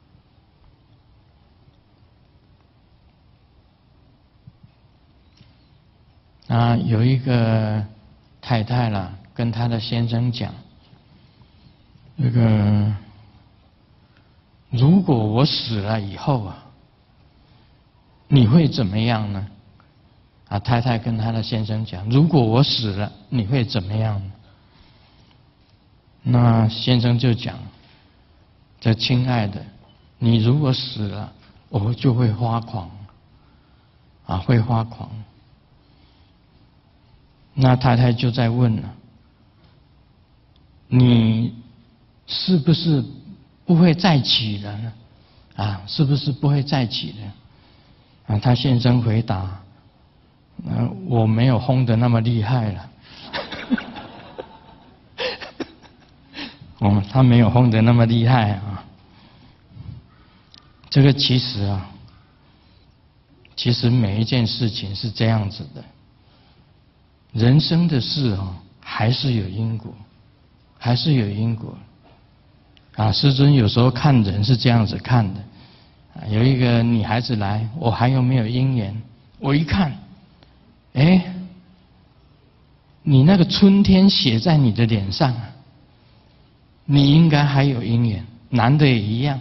有一个太太啦，跟她的先生讲，那个如果我死了以后你会怎么样呢？太太跟她的先生讲，如果我死了，你会怎么样呢？那先生就讲，这亲爱的，你如果死了，我就会发狂，会发狂。那太太就在问了，你是不是不会再起了呢？是不是不会再起了？他先生回答，我没有轰得那么厉害了。他没有轰得那么厉害啊。这个其实每一件事情是这样子的。人生的事还是有因果，还是有因果。师尊有时候看人是这样子看的。有一个女孩子来，我还有没有姻缘？我一看，你那个春天写在你的脸上你应该还有姻缘。男的也一样。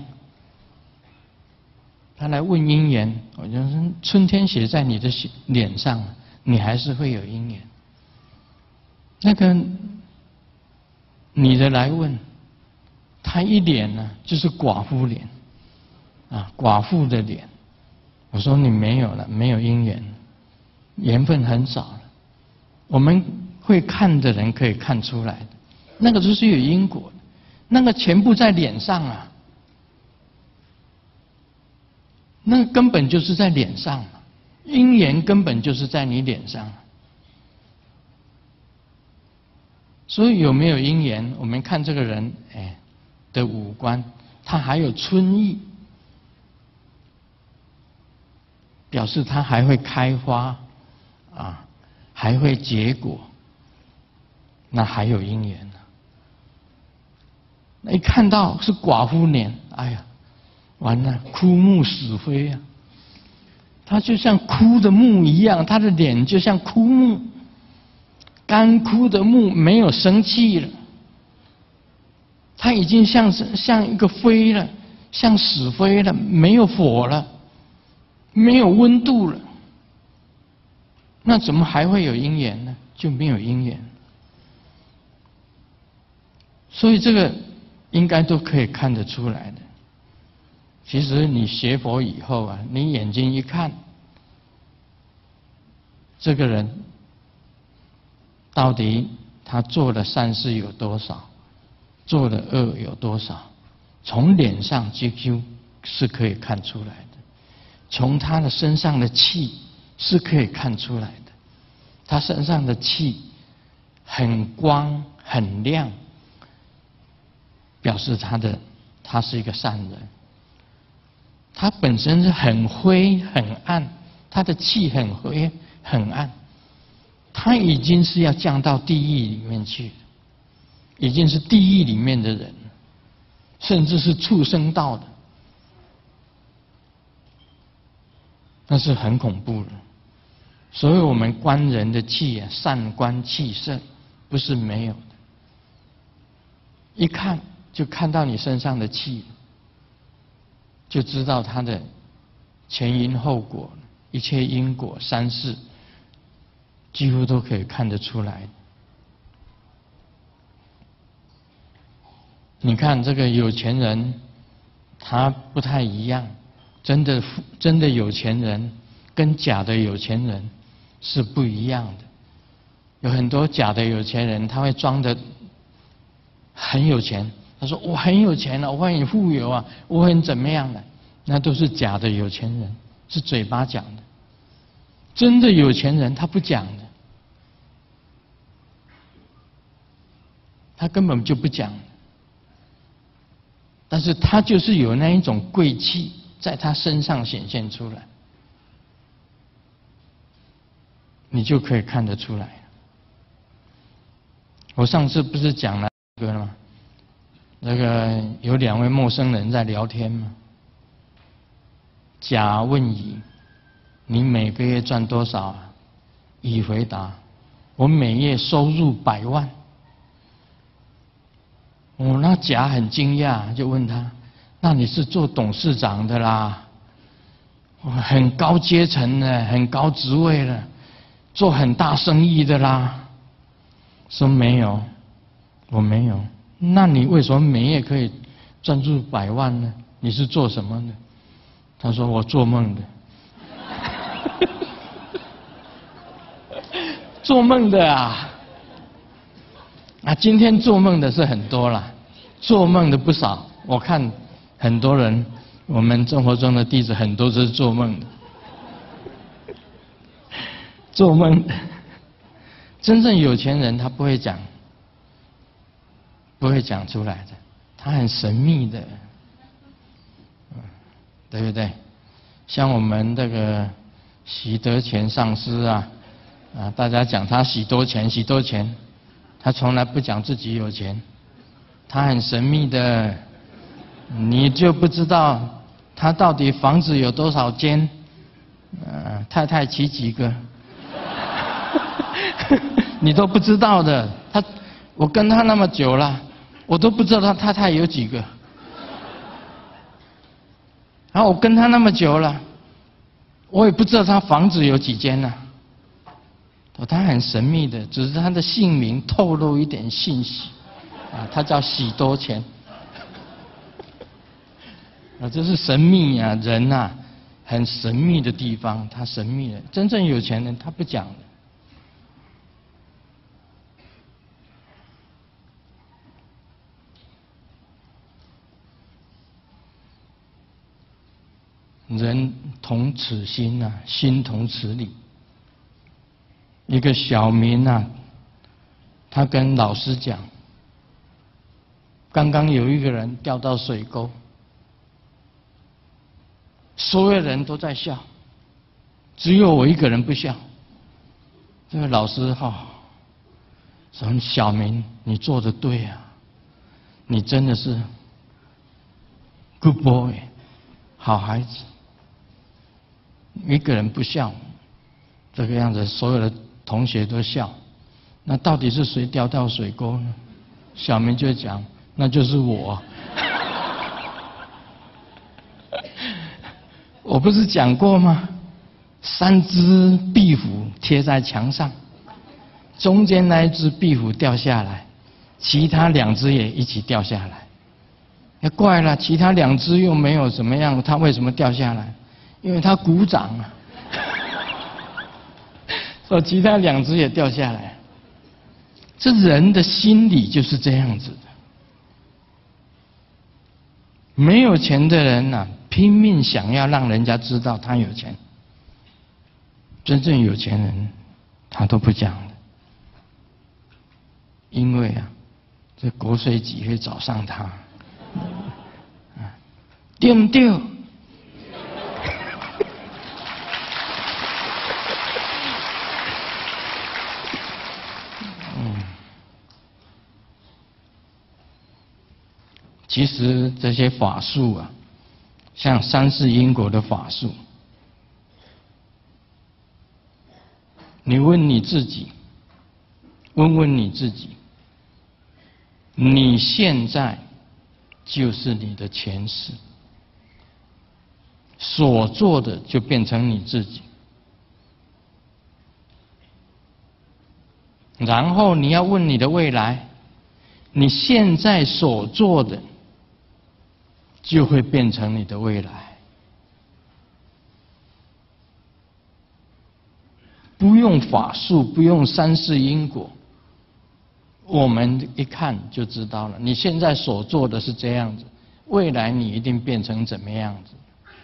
他来问姻缘，我就说春天写在你的脸上，你还是会有姻缘。 那个女的来问，她一脸呢就是寡妇脸，寡妇的脸。我说你没有了，没有姻缘，缘分很少了。我们会看的人可以看出来的，那个都是有因果的，那个全部在脸上啊，那个根本就是在脸上嘛，因缘根本就是在你脸上。所以有没有因缘，我们看这个人的五官，他还有春意，表示他还会开花还会结果，那还有因缘呢。那一看到是寡妇脸，哎呀，完了，枯木死灰啊！他就像枯的木一样，他的脸就像枯木，干枯的木，没有生气了。他已经像一个灰了，像死灰了，没有火了，没有温度了。那怎么还会有因缘呢？就没有因缘。所以这个应该都可以看得出来的。其实你学佛以后啊，你眼睛一看，这个人到底他做的善事有多少，做的恶有多少，从脸上就是可以看出来的，从他的身上的气是可以看出来的。他身上的气很光很亮，表示他是一个善人。他本身是很灰很暗，他的气很灰很暗，他已经是要降到地狱里面去了，已经是地狱里面的人，甚至是畜生道的，那是很恐怖的。所以我们观人的气啊，善观气色，不是没有的，一看就看到你身上的气，就知道他的前因后果，一切因果三世，几乎都可以看得出来。你看这个有钱人，他不太一样，真的有钱人跟假的有钱人是不一样的。有很多假的有钱人，他会装得很有钱，他说我很有钱了，我很富有啊，我很怎么样的，那都是假的有钱人，是嘴巴讲的。真的有钱人他不讲的，他根本就不讲的，但是他就是有那一种贵气在他身上显现出来，你就可以看得出来。我上次不是讲了一个吗？那个有两位陌生人在聊天嘛。甲问乙：“你每个月赚多少啊？”乙回答：“我每月收入100万。”那甲很惊讶，就问他：“那你是做董事长的啦？很高阶层的，很高职位的，做很大生意的啦？”说没有，我没有。那你为什么每月可以赚入100万呢？你是做什么的？他说我做梦的。做梦的啊！今天做梦的是很多啦，做梦的不少。我看很多人，我们生活中的弟子很多都是做梦的。做梦的。真正有钱人他不会讲出来的，他很神秘的，对不对？像我们这个喜得钱上师啊，大家讲他喜多钱，他从来不讲自己有钱，他很神秘的，你就不知道他到底房子有多少间，太太娶几个。你都不知道的，我跟他那么久了，我都不知道他太太有几个。然后我跟他那么久了，我也不知道他房子有几间呢。 他很神秘的，只是他的姓名透露一点信息，啊，他叫喜多钱，啊，这是神秘啊，人啊，很神秘的地方，他神秘的，真正有钱人他不讲的。人同此心啊，心同此理。一个小民啊，他跟老师讲，刚刚有一个人掉到水沟，所有人都在笑，只有我一个人不笑。这个老师说小民，你做得对啊，你真的是 good boy， 好孩子。一个人不笑，这个样子，所有的同学都笑。那到底是谁掉到水沟呢？小明就讲，那就是我。我不是讲过吗？3只壁虎贴在墙上，中间那一只壁虎掉下来，其他2只也一起掉下来。怪了，其他2只又没有怎么样，它为什么掉下来？因为他鼓掌啊，所以其他2只也掉下来。这人的心理就是这样子的。没有钱的人呐，拼命想要让人家知道他有钱。真正有钱人，他都不讲的，因为啊，这国税局会找上他，对不对？其实这些法术啊，像3世因果的法术，你问你自己，问问你自己，你现在就是你的前世，所做的就变成你自己。然后你要问你的未来，你现在所做的就会变成你的未来。不用法术，不用3世因果，我们一看就知道了。你现在所做的是这样子，未来你一定变成怎么样子？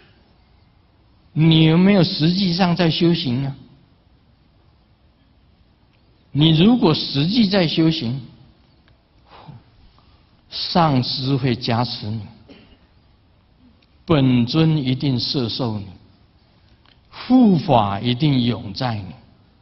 你有没有实际上在修行呢？你如果实际在修行，上师会加持你，本尊一定摄受你，护法一定永在你。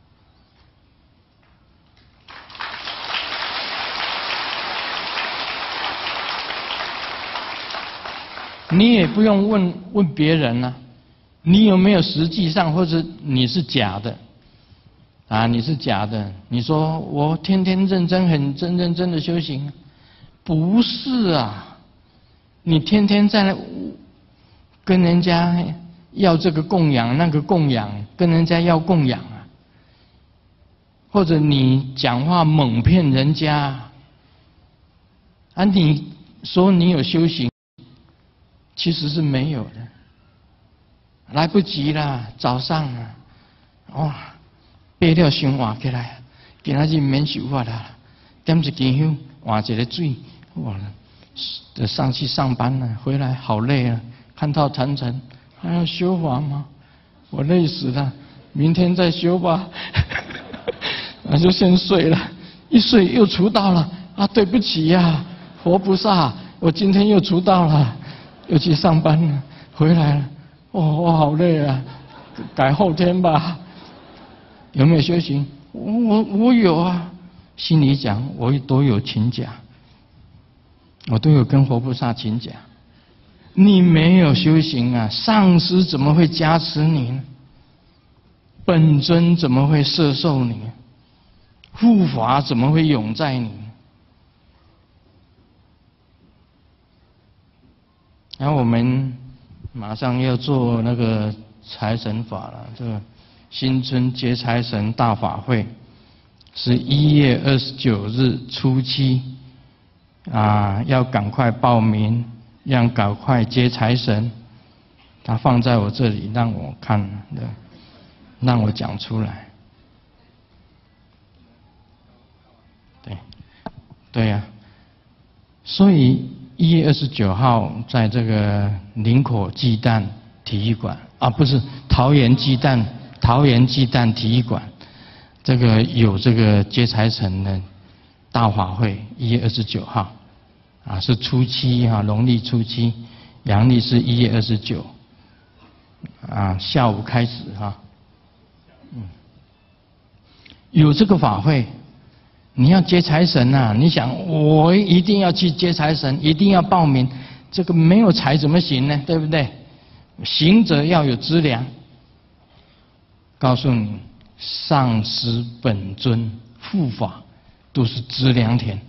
你也不用问别人啊，你有没有实际上，或者你是假的啊？你是假的，你说我天天认真很认真的修行，不是啊，你天天在那跟人家要这个供养那个供养，跟人家要供养啊，或者你讲话猛骗人家啊，你说你有修行，其实是没有的，来不及啦，早上啊，哇，爬了伤换起来，今仔日免受法啦，点一根香，换一个水，哇，就上去上班了，回来好累啊，看到坛城还要修法吗？我累死了，明天再修吧，那就先睡了，一睡又迟到了啊，对不起呀，佛菩萨，我今天又迟到了。又去上班了，回来了，我好累啊，改后天吧。有没有修行？我有啊，心里讲我都有请假，我都有跟佛菩萨请假。你没有修行啊，上师怎么会加持你呢？本尊怎么会摄受你？护法怎么会永在你？然后我们马上要做那个财神法了，这个新春接财神大法会。 是1月29日初七，要赶快报名，要赶快接财神。他放在我这里让我看的，让我讲出来。对呀，所以1月29号在这个林口鸡蛋体育馆不是桃园鸡蛋体育馆，这个有这个接财神的大法会，1月29号，是初七农历初七，阳历是1月29，下午开始有这个法会，你要接财神你想我一定要去接财神，一定要报名，这个没有财怎么行呢？对不对？行者要有资粮。告诉你，上师本尊护法都是资粮田。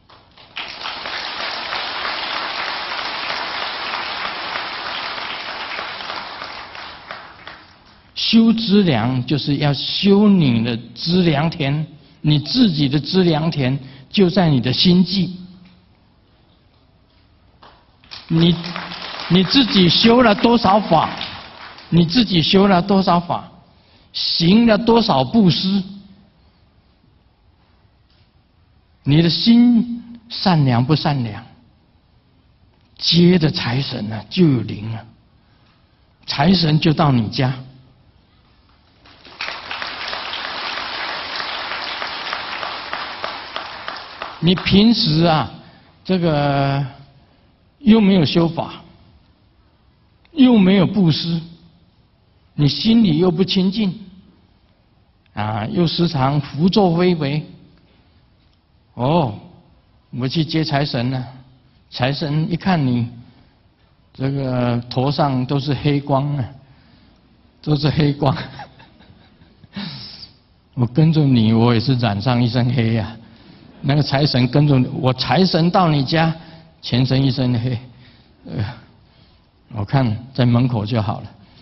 修资粮就是要修你的资粮田，你自己的资粮田就在你的心际。你自己修了多少法？你自己修了多少法？行了多少布施？你的心善良不善良？接的财神就有灵了，财神就到你家。你平时这个又没有修法，又没有布施，你心里又不清净，又时常胡作非为。我去接财神了，财神一看你这个头上都是黑光都是黑光。我跟着你，我也是染上一身黑那个财神跟着我，财神到你家，全身一身黑，我看在门口就好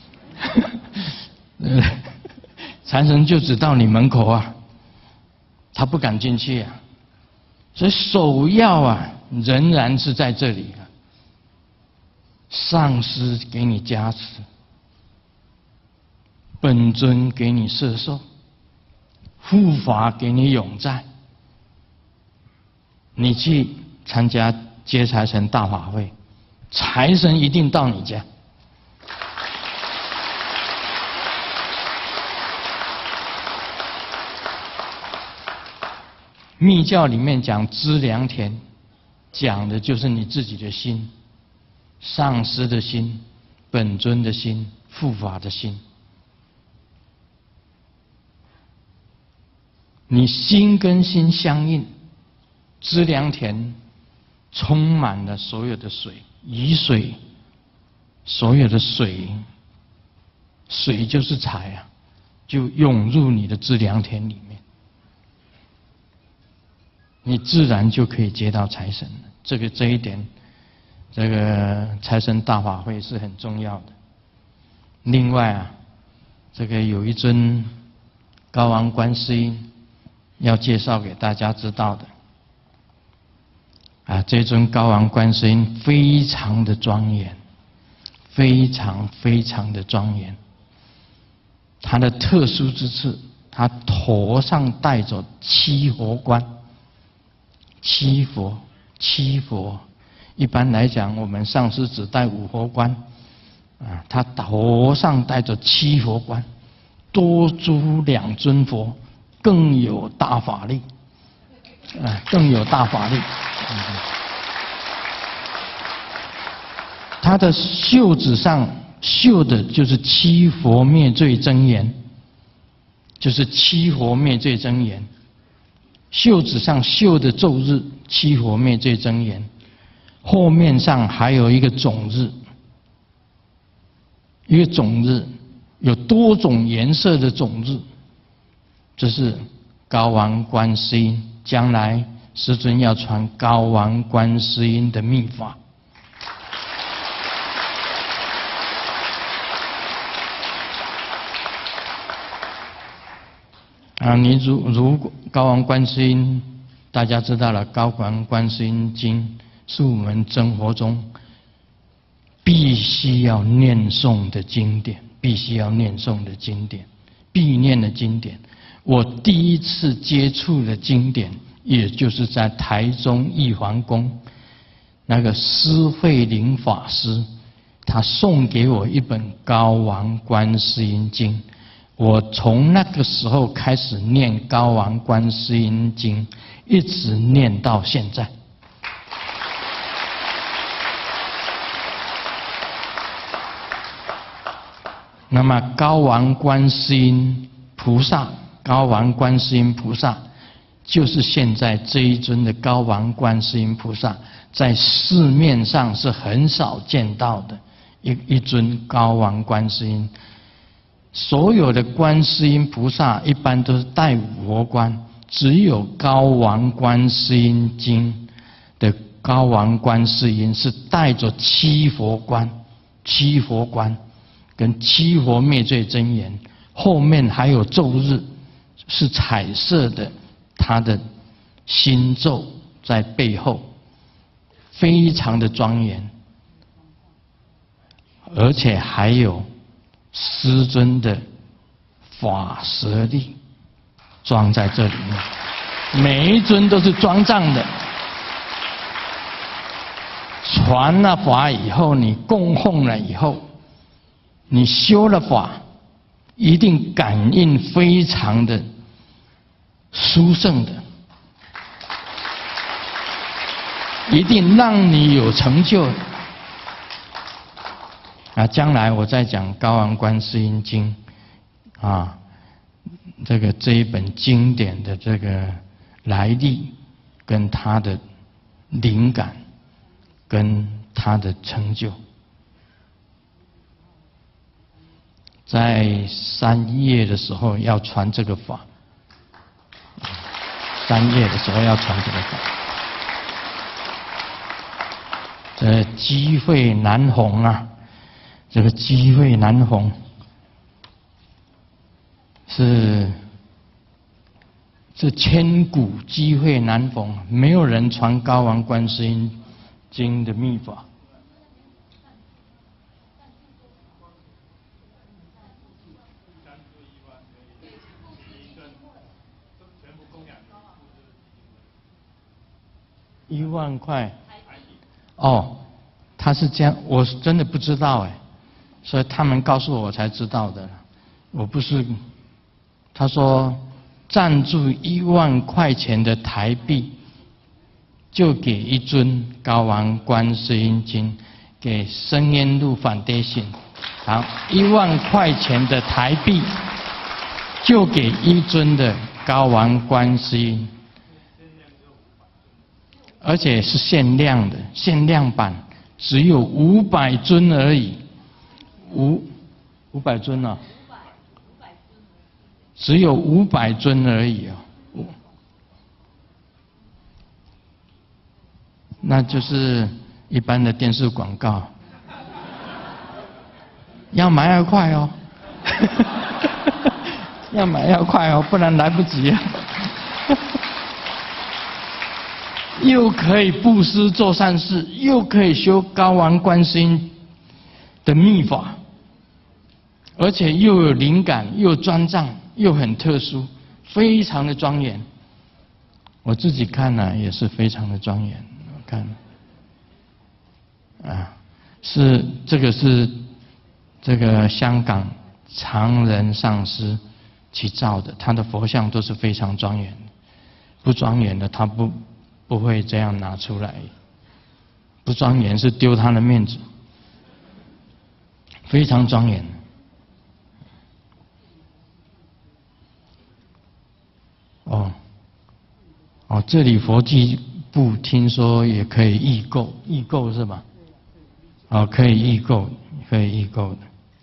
了。财神就只到你门口他不敢进去所以首要仍然是在这里上师给你加持，本尊给你摄受，护法给你永在。你去参加接财神大法会，财神一定到你家。密教里面讲资粮田，讲的就是你自己的心，上师的心，本尊的心，护法的心。你心跟心相应，资粮田充满了所有的水，雨水，所有的水，水就是财就涌入你的资粮田里面，你自然就可以接到财神了。这一点，这个财神大法会是很重要的。另外这个有一尊高王观世音要介绍给大家知道的。这尊高王观世音非常的庄严，非常非常的庄严。它的特殊之处，它头上戴着七佛冠，七佛。一般来讲，我们上师只戴五佛冠，他头上戴着七佛冠，多诸两尊佛，更有大法力。更有大法力。他的袖子上绣的就是七佛灭罪真言，就是七佛灭罪真言。袖子上绣的咒日，七佛灭罪真言，后面上还有一个种日，一个种日有多种颜色的种日，这是高王观世音。将来师尊要传高王观世音的秘法。 你如果高王观世音，大家知道了，高王观世音经是我们真佛中必须要念诵的经典，必须要念诵的经典，必念的经典。我第一次接触的经典，也就是在台中玉皇宫，那个施慧林法师，他送给我一本《高王观世音经》，我从那个时候开始念《高王观世音经》，一直念到现在。那么高王观世音菩萨，高王观世音菩萨，就是现在这一尊的高王观世音菩萨，在市面上是很少见到的一尊高王观世音。所有的观世音菩萨一般都是戴五佛冠，只有高王观世音经的高王观世音是带着七佛冠，七佛冠跟七佛灭罪真言，后面还有咒日，是彩色的，他的心咒在背后，非常的庄严，而且还有师尊的法舍利装在这里面，每一尊都是装藏的。传了法以后，你供奉了以后，你修了法，一定感应非常的殊胜的，一定让你有成就。将来我再讲《高王观世音经》这一本经典的这个来历，跟它的灵感，跟它的成就。在3月的时候要传这个法，3月的时候要传这个法，这机会难逢啊！这个机会难逢，是千古机会难逢，没有人传高王观世音经的秘法。1万块，他是这样，我真的不知道哎，所以他们告诉我才知道的。我不是，他说赞助1万块钱的台币，就给一尊高王观世音经，给深渊路Foundation。好，1万块钱的台币，就给一尊的高王观世音。而且是限量的，限量版，只有500尊而已，500尊啊，只有500尊而已哦，那就是一般的电视广告，要买要快哦，要买要快哦，不然来不及啊。又可以布施做善事，又可以修高王观世音的秘法，而且又有灵感，又专藏，又很特殊，非常的庄严。我自己看了也是非常的庄严。我看，是这个香港常人上师去造的，他的佛像都是非常庄严的，不庄严的他不会这样拿出来，不庄严是丢他的面子，非常庄严。这里佛具部听说也可以预购，预购是吧？可以预购，可以预购的。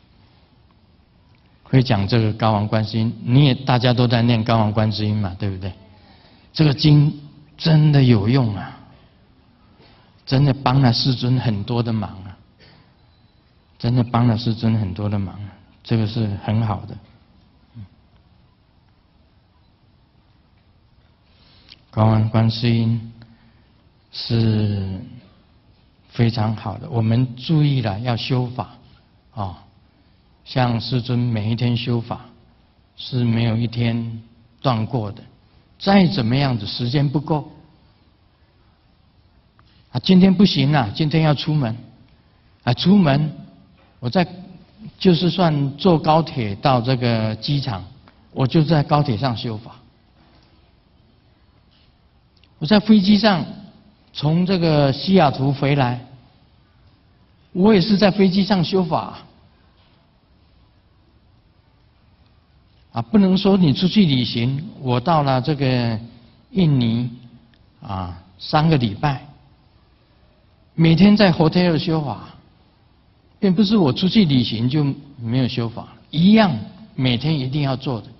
会讲这个高王观世音，大家都在念高王观世音嘛，对不对？这个经真的有用啊，真的帮了世尊很多的忙啊，真的帮了世尊很多的忙啊，这个是很好的。 观完观世音是非常好的。我们注意了要修法像师尊每一天修法是没有一天断过的。再怎么样子时间不够今天不行了，今天要出门出门我就是算坐高铁到这个机场，我就在高铁上修法。我在飞机上从这个西雅图回来，我也是在飞机上修法不能说你出去旅行，我到了这个印尼3个礼拜，每天在 hotel 修法，并不是我出去旅行就没有修法，一样每天一定要做的。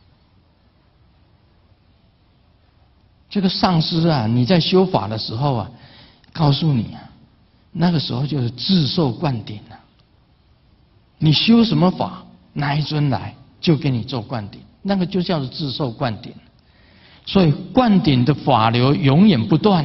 这个上师你在修法的时候告诉你那个时候就是自受灌顶你修什么法，哪一尊来就给你做灌顶，那个就叫做自受灌顶。所以灌顶的法流永远不断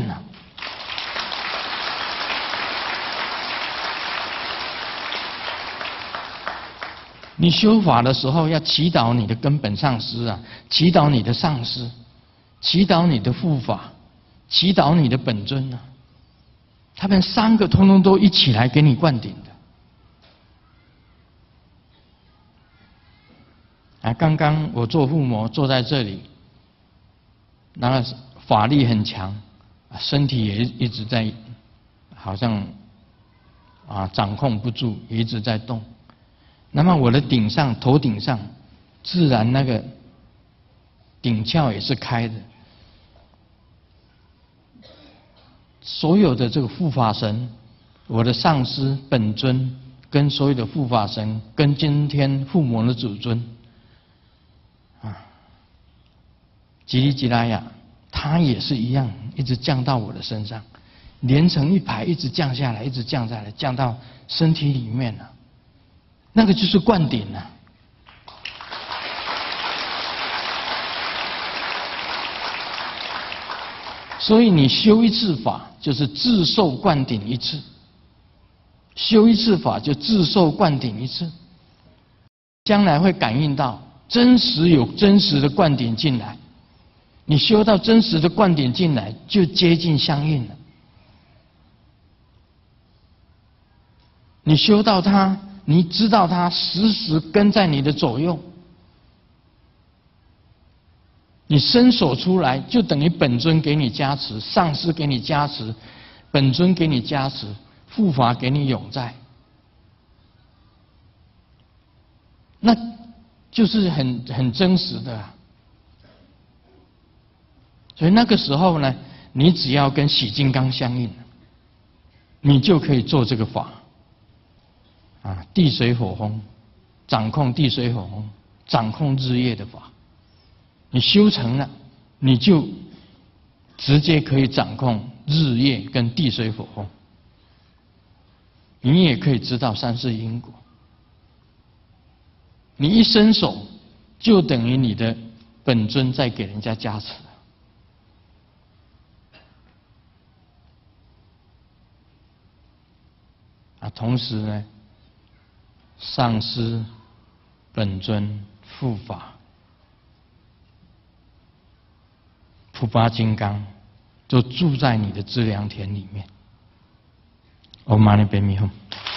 你修法的时候要祈祷你的根本上师祈祷你的上师，祈祷你的护法，祈祷你的本尊他们3个通通都一起来给你灌顶的。刚刚我做护摩坐在这里，那个法力很强，身体也一直在，好像掌控不住，也一直在动。那么我的头顶上，自然那个顶窍也是开的。所有的这个护法神，我的上师本尊，跟所有的护法神，跟今天护摩的主尊吉利吉拉雅，他也是一样，一直降到我的身上，连成一排，一直降下来，一直降下来，降到身体里面了。那个就是灌顶所以你修一次法，就是自受灌顶一次；修一次法，就自受灌顶一次。将来会感应到有真实的灌顶进来，你修到真实的灌顶进来，就接近相应了。你修到它，你知道它时时跟在你的左右，你伸手出来，就等于本尊给你加持，上师给你加持，本尊给你加持，护法给你永在，那就是很真实的所以那个时候呢，你只要跟喜金刚相应，你就可以做这个法地水火风，掌控地水火风，掌控日夜的法。你修成了，你就直接可以掌控日夜跟地水火风。你也可以知道三世因果。你一伸手，就等于你的本尊在给人家加持。同时呢，上师、本尊、护法、普巴金刚，都住在你的资粮田里面。Om Mani Padme Hum。